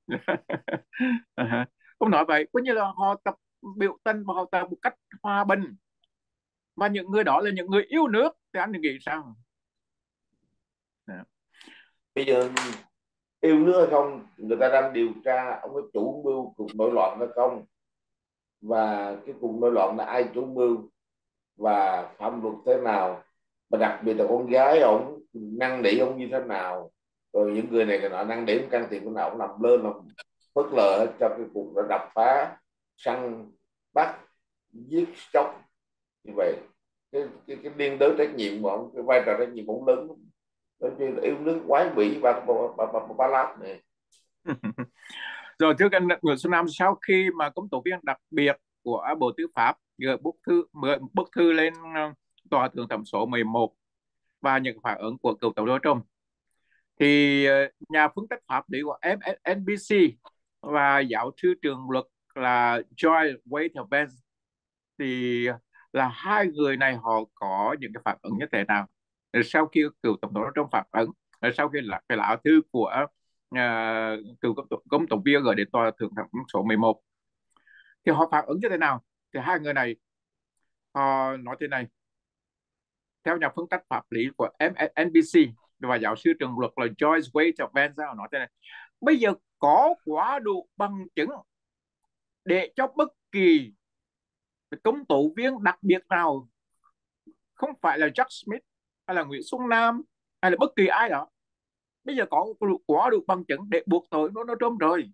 ông nói vậy có như là họ tập biểu tình và họ tập một cách hòa bình, và những người đó là những người yêu nước, thì anh nghĩ sao? Đó. Bây giờ yêu nước hay không, người ta đang điều tra ông có chủ mưu cuộc nổi loạn hay không, và cái cuộc nổi loạn là ai chủ mưu và phạm luật thế nào, và đặc biệt là con gái ông năn nỉ ông như thế nào, rồi những người này nọ năn nỉ can thiệp của nào ông làm lên, ông phớt lờ hết cho cái cuộc đã đập phá, săn bắt, giết chóc như vậy. cái cái, cái liên đới trách nhiệm của ông, cái vai trò trách nhiệm của ông lớn, nói như là yêu nước quái quỷ ba ba ba, ba, ba, ba lát này. Rồi thưa anh Nguyễn Xuân Nam, sau khi mà công tố viên đặc biệt của Bộ Tư pháp gửi bức thư mượn bức thư lên ờ, tòa thượng thẩm số mười một và những phản ứng của cựu tổng thống Trump, thì ờ, nhà phân tích pháp lý của em en bê xê và giáo sư trường luật là Joy Wade Vance, thì là hai người này họ có những cái phản ứng như thế nào sau khi cựu tổng thống Trump phản ứng, sau khi là cái lá thư của uh, cựu công, công tố viên gửi đến tòa thượng thẩm số mười một, thì họ phản ứng như thế nào? Thì hai người này họ nói thế này, theo nhà phân tích pháp lý của em en bê xê và giáo sư trường luật là Joyce Wade Vance, họ nói thế này: bây giờ có quá đủ bằng chứng để cho bất kỳ công tố viên đặc biệt nào, không phải là Jack Smith, hay là Nguyễn Xuân Nam hay là bất kỳ ai đó bây giờ có quá đủ bằng chứng để buộc tội Donald Trump rồi.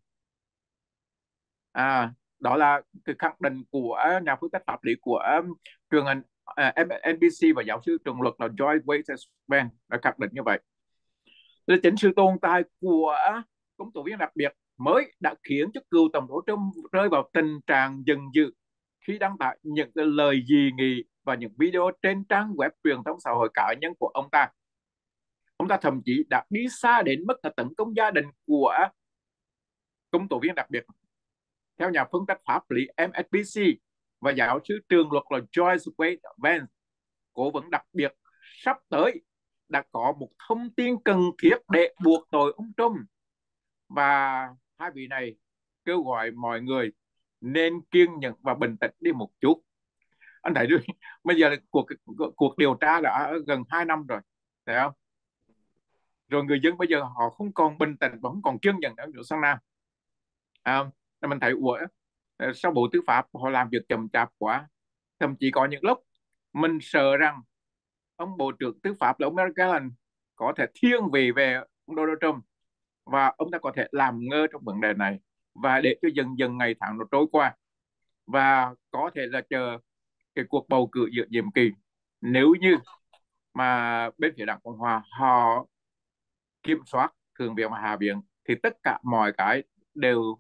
À, đó là cái khẳng định của nhà phân tích pháp lý của um, truyền hình uh, en bê xê và giáo sư trường luật là Joy Waitsman đã khẳng định như vậy. Là chính sự tồn tại của công tố viên đặc biệt mới đã khiến cho cựu tổng thống Trump rơi vào tình trạng giận dữ khi đăng tải những cái lời dị nghị và những video trên trang web truyền thông xã hội cá nhân của ông ta. Ông ta thậm chí đã đi xa đến mức là tấn công gia đình của công tố viên đặc biệt. Theo nhà phân tích pháp lý em ét bê xê và giáo sư trường luật là Joyce Wade Vance, cố vấn đặc biệt, sắp tới đã có một thông tin cần thiết để buộc tội ông Trump. Và hai vị này kêu gọi mọi người nên kiên nhẫn và bình tĩnh đi một chút. Anh thấy bây giờ cuộc cuộc điều tra đã gần hai năm rồi, thấy không? Rồi người dân bây giờ họ không còn bình tĩnh và không còn kiên nhẫn ở sang Nam. À, mình thấy ủa, sao Bộ Tư pháp họ làm việc chậm chạp quá, thậm chí có những lúc mình sợ rằng ông Bộ trưởng Tư pháp là ông Merrick Garland có thể thiên vị về ông Donald Trump và ông ta có thể làm ngơ trong vấn đề này và để cho dần dần ngày tháng nó trôi qua và có thể là chờ cái cuộc bầu cử giữa nhiệm kỳ. Nếu như mà bên phía đảng Cộng hòa họ kiểm soát Thượng viện và Hạ viện thì tất cả mọi cái đều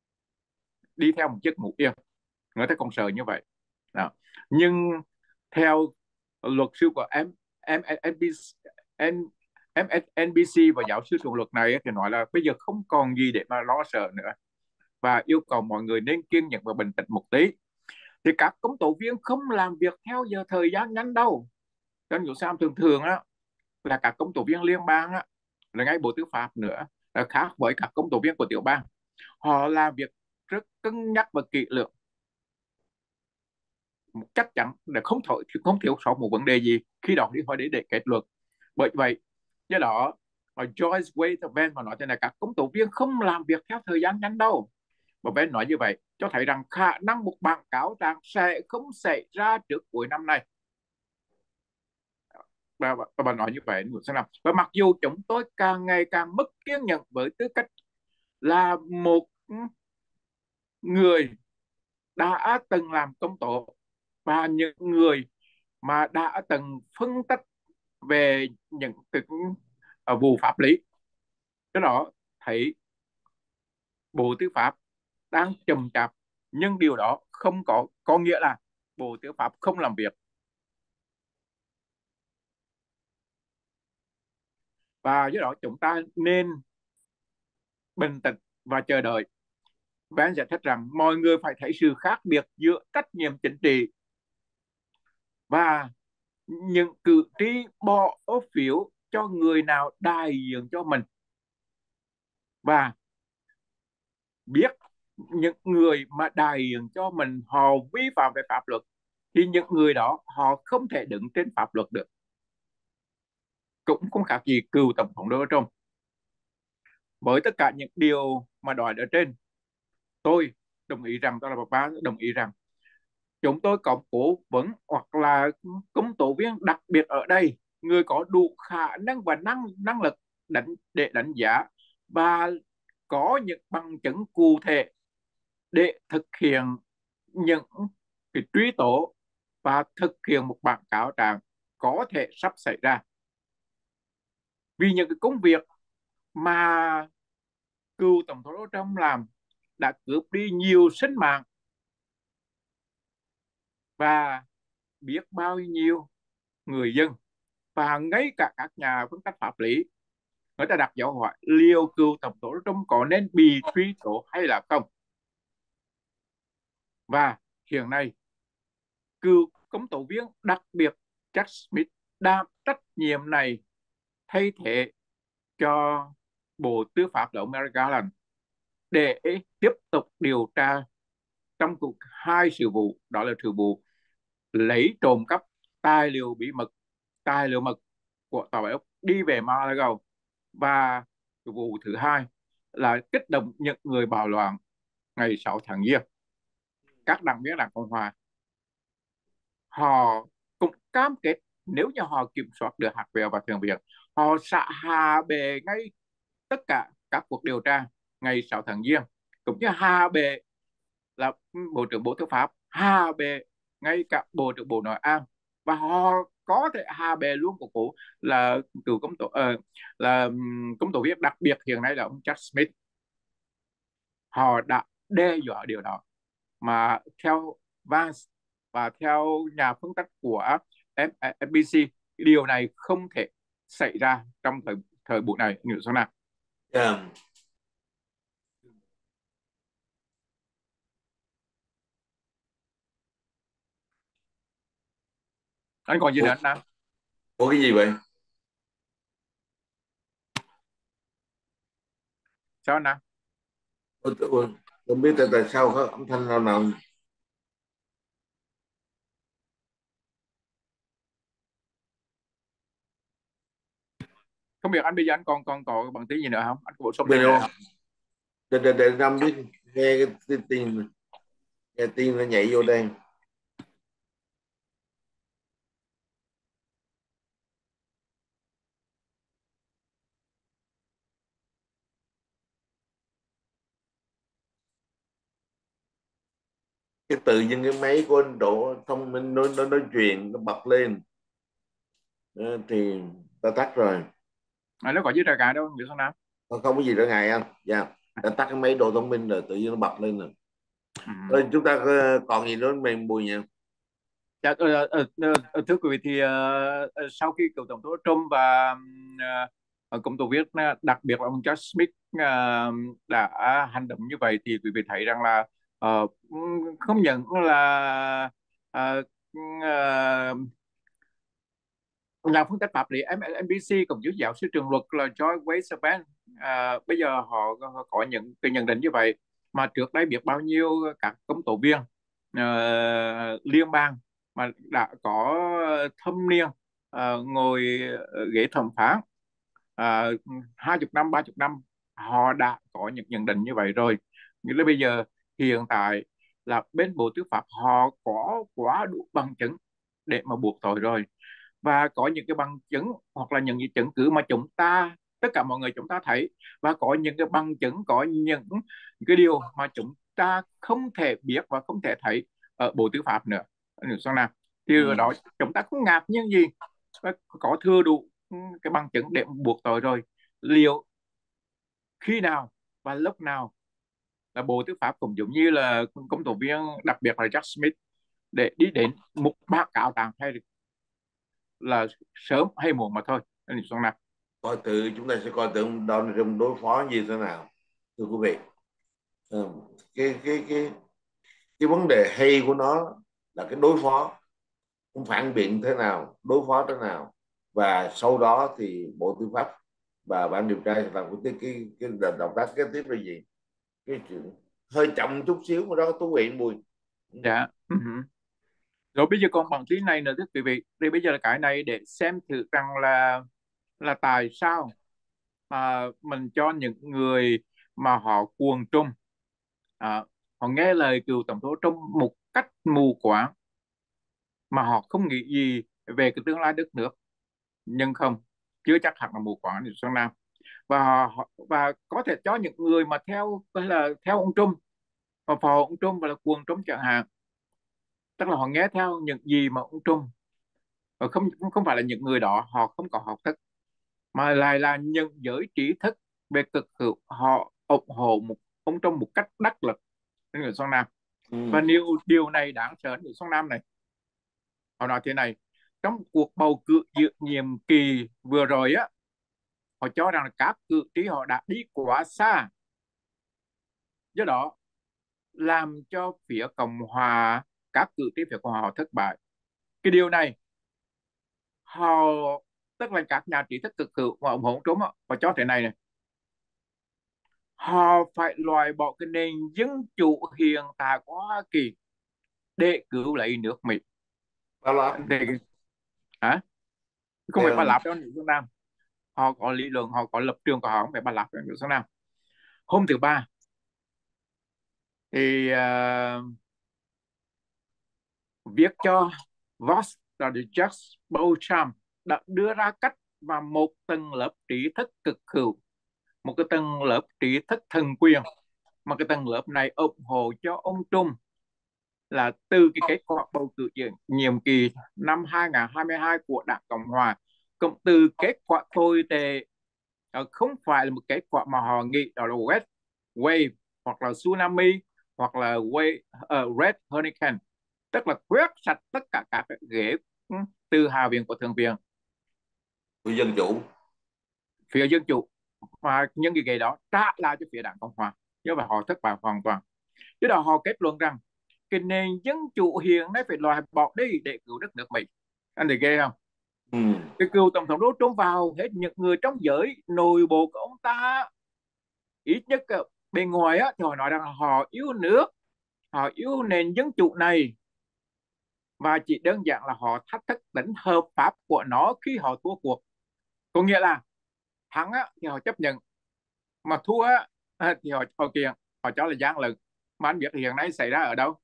đi theo một chiếc mũ yên, người ta cũng sợ như vậy đó. Nhưng theo luật sư của em em en bê xê em en bê xê và giáo sư trường luật này thì nói là bây giờ không còn gì để mà lo sợ nữa và yêu cầu mọi người nên kiên nhẫn và bình tĩnh một tí. Thì các công tố viên không làm việc theo giờ thời gian ngắn đâu. Cho nên sao thường thường á là các công tố viên liên bang á, là ngay Bộ Tư pháp nữa, là khác với các công tố viên của tiểu bang, họ làm việc rất cân nhắc và kỹ lưỡng, chắc chắn là không thổi không thiếu sót một vấn đề gì khi đó đi hỏi để để kết luận. Bởi vậy do đó Joyce Wade Van mà nói thế này, các công tố viên không làm việc theo thời gian ngắn đâu. Và Ben nói như vậy cho thấy rằng khả năng một bản cáo trạng sẽ không xảy ra trước cuối năm nay. Và, và, và bà nói như vậy và mặc dù chúng tôi càng ngày càng mất kiên nhẫn với tư cách là một người đã từng làm công tố và những người mà đã từng phân tích về những cái uh, vụ pháp lý, cái đó thấy Bộ Tư pháp đang chậm chạp, nhưng điều đó không có có nghĩa là Bộ Tư pháp không làm việc. Và do đó chúng ta nên bình tĩnh và chờ đợi. Và giải thích rằng mọi người phải thấy sự khác biệt giữa trách nhiệm chính trị và những cử tri bỏ phiếu cho người nào đại diện cho mình, và biết những người mà đại diện cho mình họ vi phạm về pháp luật thì những người đó họ không thể đứng trên pháp luật được. Cũng không khác gì cựu tổng thống Donald Trump. Với tất cả những điều mà nói ở trên, tôi đồng ý rằng, tôi là bà đồng ý rằng chúng tôi có cố vấn hoặc là công tố viên đặc biệt ở đây, người có đủ khả năng và năng năng lực đánh để đánh giá và có những bằng chứng cụ thể để thực hiện những cái truy tố và thực hiện một bản cáo trạng có thể sắp xảy ra. Vì những cái công việc mà cựu tổng thống Donald Trump làm đã cướp đi nhiều sinh mạng và biết bao nhiêu người dân, và ngay cả các nhà phân tích pháp lý người ta đặt dấu hỏi liệu cựu tổng thống Trump có nên bị truy tố hay là không. Và hiện nay cựu công tố viên đặc biệt Jack Smith đảm trách nhiệm này thay thế cho Bộ Tư pháp là ông Merrick Garland để tiếp tục điều tra trong cuộc hai sự vụ, đó là sự vụ lấy trộm cắp tài liệu bí mật, tài liệu mật của tàu Úc đi về Malaga, và vụ thứ hai là kích động những người bạo loạn ngày sáu tháng giêng. Các đảng viên đảng Cộng hòa họ cũng cam kết nếu như họ kiểm soát được Hạ viện và Thượng viện, họ sẽ hạ bệ ngay tất cả các cuộc điều tra ngày sáu tháng giêng, cũng như hạ bệ là bộ trưởng Bộ Tư pháp, hạ bệ ngay cả bộ trưởng Bộ Nội an, và họ có thể hạ bệ luôn của cụ là cựu công tố uh, là um, công tố viên đặc biệt hiện nay là ông Jack Smith. Họ đã đe dọa điều đó, mà theo Vance và theo nhà phân tích của en bê xê, điều này không thể xảy ra trong thời thời buổi này như sau nào. Yeah. Anh còn gì nữa anh Nam? Ủa cái gì vậy? Sao anh Nam? Ủa, ủa, không biết tại, tại sao có âm thanh nào nào. Không biết anh bây giờ anh còn còn có bằng tiếng gì nữa không? Anh có bổ sung Bên thêm nữa đâu? không? Để, để, để Nam biết nghe cái tin tin nghe tin nó nhảy vô đây. Cái tự nhiên cái máy của anh Độ thông minh nó nó nói chuyện nó bật lên. Ờ, thì ta tắt rồi. À, nó có gì ra cả đâu, như sau nào? Không, không có gì nữa ngày anh. Dạ. Đã tắt cái máy đồ thông minh rồi tự nhiên nó bật lên rồi. Ừ. Rồi, chúng ta có- còn gì nữa mình Bùi nhỉ? Dạ, ờ, ờ, ờ, ờ, thưa quý vị thì ờ, ờ, sau khi cựu tổng thống Trump và uh, công tố viên ờ, đặc biệt là ông Jack Smith ờ, đã hành động như vậy, thì quý vị thấy rằng là ờ, không những là ờ, ờ, nhà phân tích pháp lý em en bê xê cũng như giáo sư trường luật là Joy Weisberg à, bây giờ họ, họ có những cái nhận định như vậy, mà trước đây biết bao nhiêu các công tố viên ờ, liên bang mà đã có thâm niên ờ, ngồi ghế thẩm phán uh, hai chục năm ba chục năm, họ đã có những nhận định như vậy rồi. Nghĩa là bây giờ hiện tại là bên Bộ Tư pháp họ có quá đủ bằng chứng để mà buộc tội rồi, và có những cái bằng chứng hoặc là những cái chứng cứ mà chúng ta, tất cả mọi người chúng ta thấy, và có những cái bằng chứng, có những cái điều mà chúng ta không thể biết và không thể thấy ở Bộ Tư pháp nữa. Sang nào thì Ừ. ở đó chúng ta không ngạc nhiên gì, có thừa đủ cái bằng chứng để buộc tội rồi. Liệu khi nào và lúc nào là Bộ Tư pháp cũng giống như là công tố viên đặc biệt là Jack Smith để đi đến một báo cáo tàng, hay là sớm hay muộn mà thôi. Xuân Nam. Coi tự chúng ta sẽ coi tự Donald Trump đối phó như thế nào, thưa quý vị. Ừ. cái cái cái cái vấn đề hay của nó là cái đối phó, cũng phản biện thế nào, đối phó thế nào, và sau đó thì Bộ Tư pháp và ban điều tra sẽ làm cái cái cái, cái động tác kế tiếp là gì. Cái chuyện hơi chậm chút xíu mà đó thú vị Bùi. Ừ. Dạ. Uh-huh. Rồi bây giờ còn bằng tí này nữa thưa quý vị, thì bây giờ là cái này để xem thử rằng là là tại sao mà mình cho những người mà họ cuồng Trung, à, họ nghe lời cựu tổng thống Trung một cách mù quáng, mà họ không nghĩ gì về cái tương lai đất nước. Nhưng không, chưa chắc hẳn là mù quáng như Xuân Nam. Và họ, và có thể cho những người mà theo hay là theo ông Trung và phò ông Trung và là cuồng Trung chẳng hạn, tức là họ nghe theo những gì mà ông Trung, và không không phải là những người đó họ không có học thức, mà lại là những giới trí thức về cực hữu, họ ủng hộ một ông Trung một cách đắc lực đến người Xuân Nam. Ừ. Và điều điều này đáng sợ ở Xuân Nam này, họ nói thế này: trong cuộc bầu cử dự nhiệm kỳ vừa rồi á, họ cho rằng là các cử tri họ đã đi quá xa, do đó làm cho phía Cộng hòa, các cử tri phía Cộng hòa họ thất bại. Cái điều này họ, tức là các nhà trí thức cực hữu mà ủng hộ Trump á, họ cho thế này này: họ phải loại bỏ cái nền dân chủ hiện tại của Hoa Kỳ để cứu lấy nước Mỹ. Bao lắm. Để, hả? Không phải Ba Theo. Lạp đâu, nước Nam. Họ có lý luận, họ có lập trường của họ, không phải Ba Lạp đâu, nước Nam. Hôm thứ ba thì uh, viết cho Vox là Jacques Beauchamp đã đưa ra cách và một tầng lớp trí thức cực hữu, một cái tầng lớp trí thức thần quyền, mà cái tầng lớp này ủng hộ cho ông Trump, là từ cái kết quả bầu cử nhiệm kỳ năm hai không hai hai của Đảng Cộng Hòa, cũng từ kết quả tồi tệ, không phải là một kết quả mà họ nghĩ đó là Red Wave hoặc là Tsunami hoặc là wave, uh, Red Hurricane, tức là quét sạch tất cả các ghế từ Hạ viện của Thượng viện của dân chủ. phía Dân chủ, và những cái ghế đó trả lại cho phía Đảng Cộng Hòa, nhưng mà họ thất bại hoàn toàn. Chứ đó họ kết luận rằng cái nền dân chủ hiện nay phải loại bỏ đi để cứu đất nước Mỹ. Anh thấy ghê không? Ừ. Cái cựu tổng thống Donald Trump vào hết những người trong giới nội bộ của ông ta, ít nhất bên ngoài á, thì họ nói rằng họ yêu nước, họ yêu nền dân chủ này, và chỉ đơn giản là họ thách thức tính hợp pháp của nó khi họ thua cuộc. Có nghĩa là thắng á, thì họ chấp nhận, mà thua á, thì họ họ kiện, họ cho là gian lận. Mà anh biết hiện nay xảy ra ở đâu?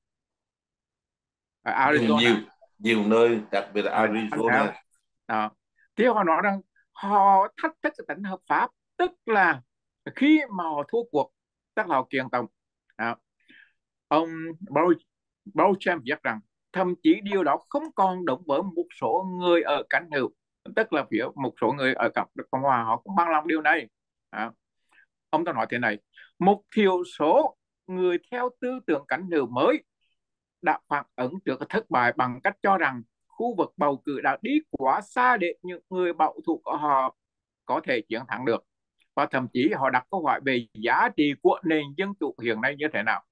Ở nhiều nhiều Arizona. nhiều nơi, đặc biệt là À, anh thấy không? Arizona. Đó. Thì họ nói rằng họ thách thức cái tính hợp pháp, tức là khi mà họ thua cuộc tức là họ kiện tổng. Đó. Ông Beauchamp viết rằng thậm chí điều đó không còn đúng với một số người ở cánh hữu, tức là phía một số người ở Cộng hòa họ cũng bằng lòng điều này. Đó. Ông ta nói thế này: một thiểu số người theo tư tưởng cánh hữu mới đã phản ứng trước thất bại bằng cách cho rằng khu vực bầu cử đã đi quá xa để những người bảo thủ của họ có thể chiến thắng được, và thậm chí họ đặt câu hỏi về giá trị của nền dân chủ hiện nay như thế nào.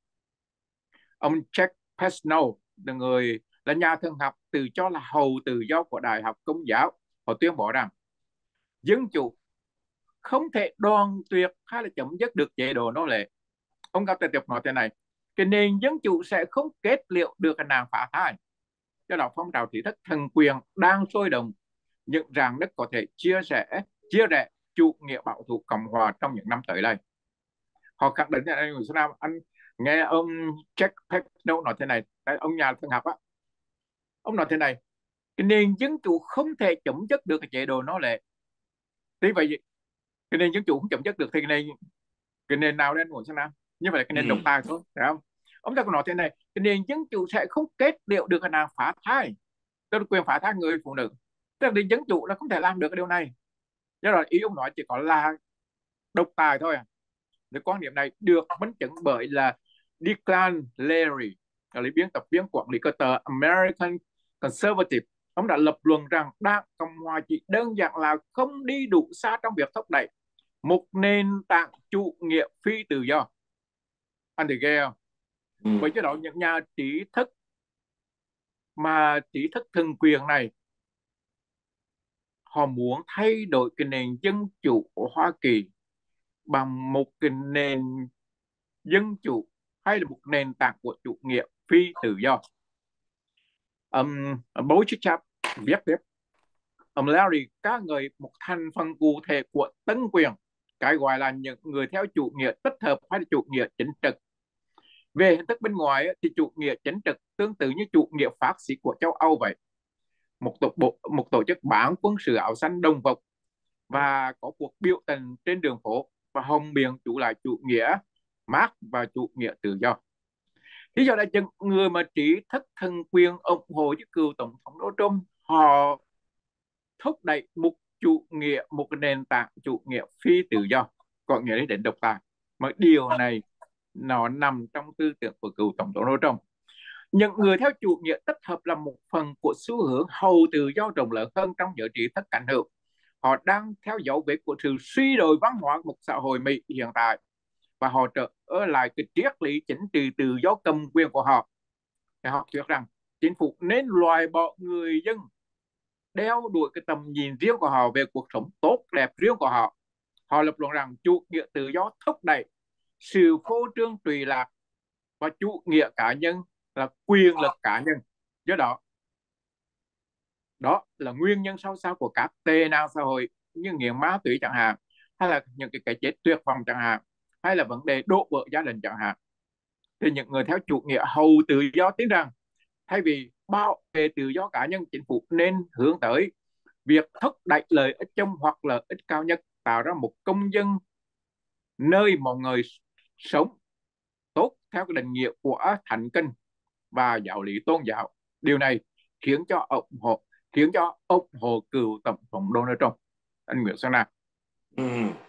Ông Jack Pesno là người là nhà thần học tự cho là hầu tự do của Đại học Công giáo, họ tuyên bố rằng dân chủ không thể đoàn tuyệt hay là chấm dứt được chế độ nô lệ. Ông Cao Tài Tiệp nói thế này: cái nền dân chủ sẽ không kết liễu được cái nàng phá thai. Do đó phong trào trí thức thần quyền đang sôi động, những ràng đất có thể chia sẻ chia rẽ chủ nghĩa bảo thủ Cộng hòa trong những năm tới đây. Họ khẳng định là anh, anh nghe ông Jack Pesno nói thế này, ông nhà thần học á, ông nói thế này: cái nền dân chủ không thể chấm dứt được cái chế độ nô lệ. Thế vậy cái nền dân chủ không chấm dứt được thì cái nền cái nền nào nên nguồn sang nào? Như vậy là cái nền độc Ừ. tài thôi, phải không? Ông ta còn nói thế này: cái nền dân chủ sẽ không kết liễu được cái nàng phá thai, tức là quyền phá thai người phụ nữ, tức là nền dân chủ là không thể làm được cái điều này. Do đó ý ông nói chỉ có là độc tài thôi à. Cái quan điểm này được minh chứng bởi là Declan Larry, là lý biên tập viên quản lý của tờ American Conservative. Ông đã lập luận rằng Đảng Cộng hòa chỉ đơn giản là không đi đủ xa trong việc thúc đẩy một nền tảng chủ nghĩa phi tự do. Anh thấy ghê không? Ừ. Bởi cho đó những nhà trí thức mà trí thức thần quyền này, họ muốn thay đổi cái nền dân chủ của Hoa Kỳ bằng một cái nền dân chủ hay là một nền tảng của chủ nghĩa phi tự do. Um, bố chức chap viết tiếp: ông Larry ca ngợi một thành phần cụ thể của tân quyền, cái gọi là những người theo chủ nghĩa tích hợp hay là chủ nghĩa chính trực. Về hình thức bên ngoài thì chủ nghĩa chính trực tương tự như chủ nghĩa phát xít của châu Âu vậy, một tổ, bộ, một tổ chức bán quân sự áo xanh đồng phục và có cuộc biểu tình trên đường phố và hồng biện chủ lại chủ nghĩa Marx và chủ nghĩa tự do. Lý do là những người mà trí thức thần quyền ủng hộ với cựu tổng thống Donald Trump, họ thúc đẩy một chủ nghĩa, một nền tảng chủ nghĩa phi tự do, có nghĩa đến độc tài. Mà điều này nó nằm trong tư tưởng của cựu tổng thống Donald Trump. Những người theo chủ nghĩa tích hợp là một phần của xu hướng hầu tự do rộng lớn hơn trong giới trí thức cảnh hữu. Họ đang theo dấu vết của sự suy đồi văn hóa của một xã hội Mỹ hiện tại, và họ trở lại cái triết lý chính trị tự do cầm quyền của họ. Thì họ thuyết rằng chính phủ nên loại bỏ người dân đeo đuổi cái tầm nhìn riêng của họ về cuộc sống tốt đẹp riêng của họ. Họ lập luận rằng chủ nghĩa tự do thúc đẩy sự phô trương tùy lạc, và chủ nghĩa cá nhân là quyền lực cá nhân. Do đó đó là nguyên nhân sâu xa của các tệ nạn xã hội như nghiện ma túy chẳng hạn, hay là những cái cái chết tuyệt vọng chẳng hạn, hay là vấn đề đổ vỡ gia đình chẳng hạn. Thì những người theo chủ nghĩa hầu tự do tin rằng thay vì bảo vệ tự do cá nhân, chính phủ nên hướng tới việc thúc đẩy lợi ích chung hoặc lợi ích cao nhất, tạo ra một công dân nơi mọi người sống tốt theo cái định nghĩa của Thánh Kinh và giáo lý tôn giáo. Điều này khiến cho ủng hộ khiến cho ủng hộ cựu tổng thống Donald Trump. Anh Nguyễn Xuân Nam. Ừ.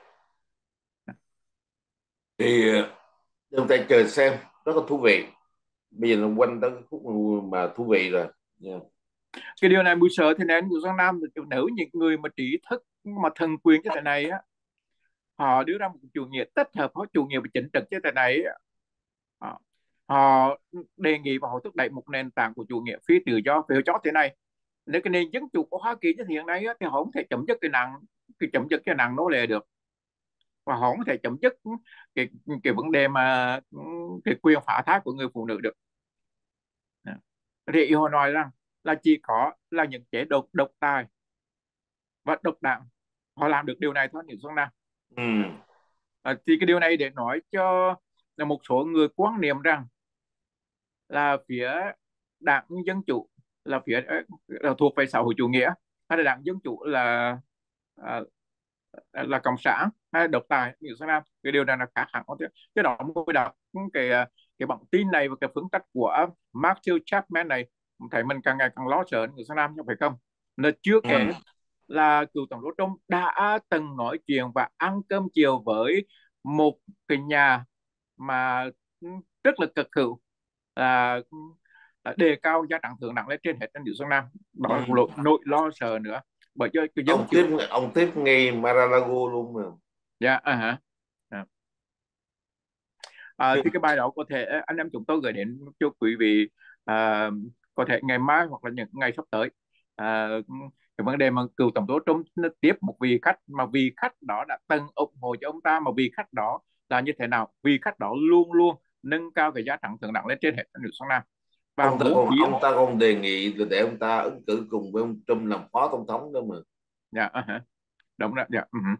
Thì chúng ta chờ xem, rất là thú vị. Bây giờ là quanh tới cái khúc mà thú vị rồi. Yeah. Cái điều này Bùi sợ thế nên Nguyễn Xuân Nam, nếu những người mà trí thức mà thần quyền như thế này á, họ đưa ra một chủ nghĩa tích hợp, họ chủ nghĩa về chính trực như thế này á, họ, họ đề nghị và họ thúc đẩy một nền tảng của chủ nghĩa phi tự do phi cho thế này. Nếu cái nền dân chủ của Hoa Kỳ như hiện nay á, thì họ không thể chấm dứt cái nạn cái chấm dứt cái nạn nô lệ được, và họ không thể chấm dứt cái cái vấn đề mà cái quyền phá thai của người phụ nữ được. Thì họ nói rằng là chỉ có là những chế độ độc tài và độc đảng họ làm được điều này thôi, những Xuân Nam. Ừ. À, thì cái điều này để nói cho là một số người quan niệm rằng là phía đảng Dân Chủ là phía là thuộc về xã hội chủ nghĩa, hay là đảng Dân Chủ là à, là cộng sản hay là độc tài như Xuân Nam. Cái điều này là khác hẳn. Cái đó mới đọc cái cái bản tin này và cái phương cách của Matthew Chapman này, thấy mình càng ngày càng lo sợ như Xuân Nam, phải không? Là chưa Ừ. kể là cựu tổng thống Trump đã từng nói chuyện và ăn cơm chiều với một cái nhà mà rất là cực hữu, là đề cao gia tăng thượng nặng lên trên hết trên New Xuân Nam. Đó là Ừ. nỗi lo sợ nữa, bởi cho cái dân ông chủ. tiếp ông tiếp ngay Mar-a-Lago luôn mà. Dạ, à hả. À. À, thì cái bài đó có thể anh em chúng tôi gửi đến cho quý vị, à, có thể ngày mai hoặc là những ngày sắp tới. À, cái vấn đề mà cựu tổng thống Trump nó tiếp một vị khách mà vị khách đó đã từng ủng hộ cho ông ta, mà vị khách đó là như thế nào, vị khách đó luôn luôn nâng cao cái giá thẳng thượng đẳng lên trên hết nước sông Nam và ông ta muốn còn biến. ông ta còn đề nghị là để ông ta ứng cử cùng với ông Trump làm phó tổng thống đó mà. Dạ, uh -huh. Đúng rồi. Dạ. Uh -huh.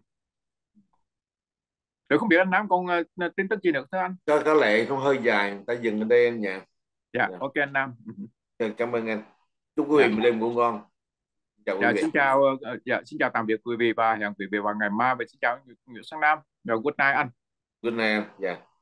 Rồi không biết anh Nam còn uh, tin tức gì nữa thưa anh? có có lẽ nó hơi dài, người ta dừng ở đây anh nhỉ. Dạ, Dạ. ok anh Nam. Uh -huh. Cảm ơn anh, chúc quý Dạ. vị một đêm ngủ ngon. Chào quý Dạ, vị. xin chào, uh, dạ, xin chào tạm biệt quý vị và hẹn quý vị vào ngày mai, và xin chào Nguyễn Sang Nam. Rồi, good night anh. Good night anh. Dạ.